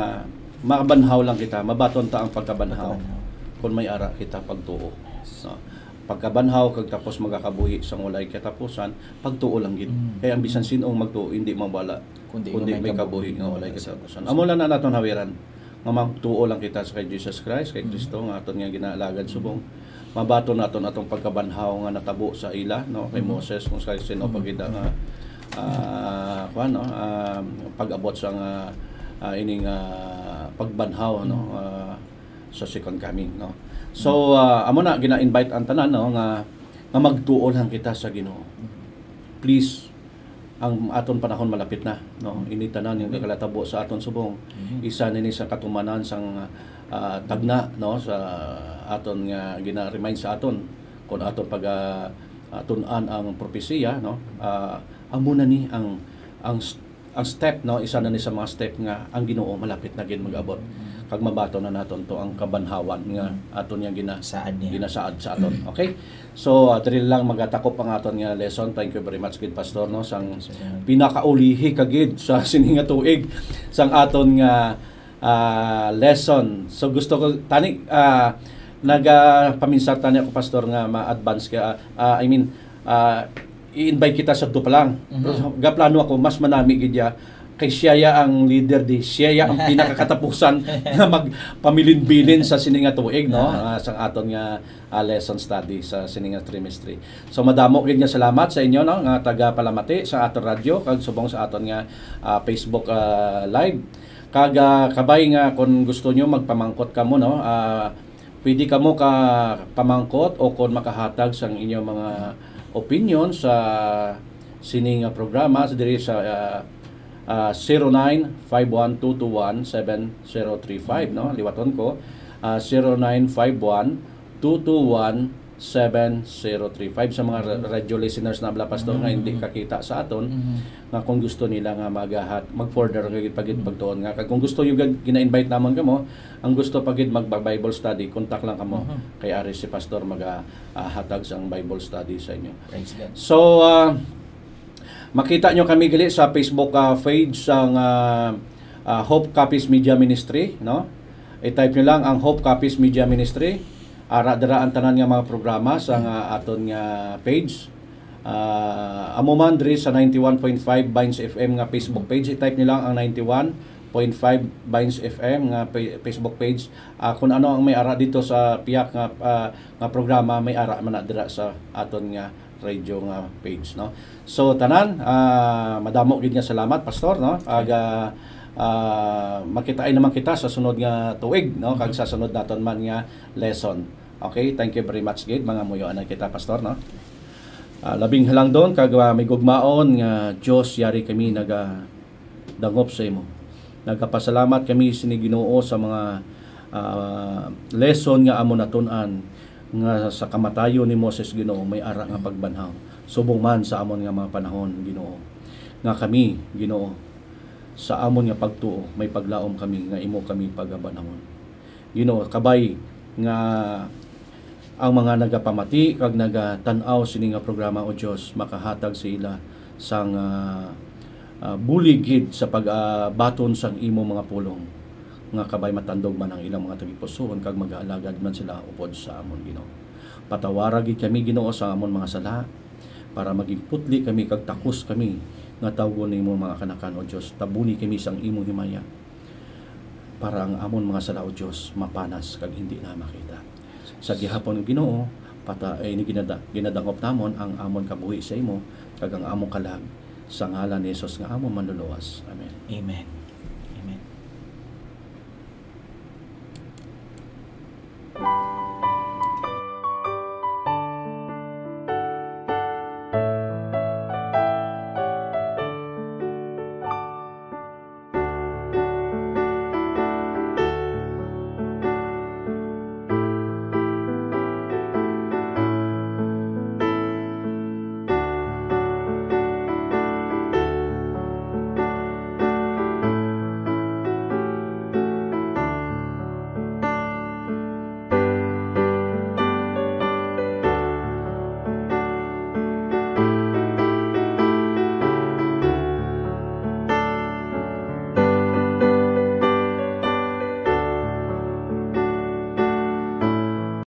A: makabanhaw lang kita, mabaton ta ang pagkabanhaw. Kung may ara kita pagtuo. No. Pagkabanhaw kag tapos magakabuhi sang walay katapusan, pagtuo lang gid.
B: Mm.
A: Kaya ang bisan sinong magtuo hindi mawala
B: Kundi,
A: kundi may kabuhi nga walay katapusan. Amo lang na naton hawiran nga magtuo lang kita sa kay Jesus Christ, kay Kristo nga aton nga ginaalagad subong. Mabato naton atong pagkabanhaw nga natabo sa ila no kay Moses kung sa sino pagida nga uh, kuan no uh, pag-abot sa nga uh, ining uh, pagbanhaw no uh, sa second coming no. So uh, amo na gina-invite ang tanan no nga nga magtuo lang kita sa Ginoo. Please, ang aton panahon malapit na no, ini tanan yung nagalatabo sa aton subong. Isa nini sa katumanan sang uh, tagna no sa aton nga gina-remind sa aton kung aton pag uh, tun-an ang propesiya no, uh, amo na ni ang ang ang step no, isa na ni sa mga step nga ang Ginoo malapit na gid mag-abot kag mabato na naton to ang kabanhawan nga aton nga gina
B: Saad niya.
A: ginasaad sa aton. Okay? So, uh, diri lang magatakop ang aton nga lesson. Thank you very much gid pastor no sang pinakaulihi kagid sa sini nga tuig sang aton nga uh, lesson. So gusto ko tani uh, naga paminsar tani ako pastor nga ma-advance ka uh, I mean uh, i-invite kita sa to pa lang.
B: Mm-hmm.
A: Pero ga plano ako mas manami gid ya kay siya ya ang leader di siya ya ang pinakakatapusan nga magpamilin-bilin sa sininga tuig no uh, sa aton nga uh, lesson study sa sininga trimestre. So madamo gid nga salamat sa inyo no nga taga Palamati sa aton radyo kag subong sa aton nga uh, Facebook uh, live. Kag uh, kabay nga kung gusto nyo magpamangkot kamo no uh, pwede kamo ka pamangkot o kung makahatag sang inyong mga opinion sa sininga programa sa diri sa uh, Uh, zero nine five one two two one seven zero three five no liwaton ko uh, zero nine five one two two one seven zero three five sa mga radio listeners na bla pastor nga hindi kakita sa aton nga kung gusto nila nga magahat mag-further gid pagid pagtuon nga kung gusto yung gina-invite namon kamo ang gusto pagid mag-Bible study contact lang kamo kay ari si pastor magahatag uh, sang Bible study sa inyo.
B: Praise God.
A: So uh, makita nyo kami gali sa Facebook uh, page sang uh, uh, Hope Copies Media Ministry no. I-type nyo lang ang Hope Copies Media Ministry. Ara dira ang tanan nga mga programa sa uh, aton nga page. Uh, amo man diri sa ninety-one point five Vines F M nga Facebook page. I-type nyo lang ang ninety-one point five Vines F M nga Facebook page. Uh, kung ano ang may ara dito sa piyak nga uh, nga programa, may ara man na dira sa aton nga radio nga page no. So tanan uh, madamo gid nga salamat pastor no. Aga uh, makitain naman kita sa sunod nga tuig no kag sa sunod naton man nga lesson. Okay, thank you very much gid mga muyoan kita pastor no. Uh, labing halang doon kag uh, may gugmaon nga Dios yari kami naga dangop sa imo. Nagapasalamat kami sini Ginoo sa mga uh, lesson nga amon natun-an nga sa kamatayon ni Moses Ginoo may ara nga pagbanhaw subong man sa amon nga mga panahon Ginoo nga kami Ginoo sa amon nga pagtuo may paglaom kami nga imo kami pagabanhawon Ginoo kabay nga ang mga nagapamati kag nagatanaw sini nga programa o Dios makahatag sa ila sang uh, uh, buligid sa pagbaton uh, sang imo mga pulong nga kabay matandog man ang ilang mga tagipusoon kag mag-aalagad man sila upod sa amon Ginoo. Patawara gid kami Ginoo sa amon mga sala para maging putli kami kag takos kami nga tawgon nimo mga kanakan o Dios. Tabuni kami sang imong himaya para ang amon mga sala o Dios mapanas kag hindi na makita. Sa gihapon ng Ginoo pata ay ni ginada ginadangop namon ang amon kabuhi sa imo kag ang among kalag sa ngalan ni Jesus nga among manluluwas. Amen.
B: Amen.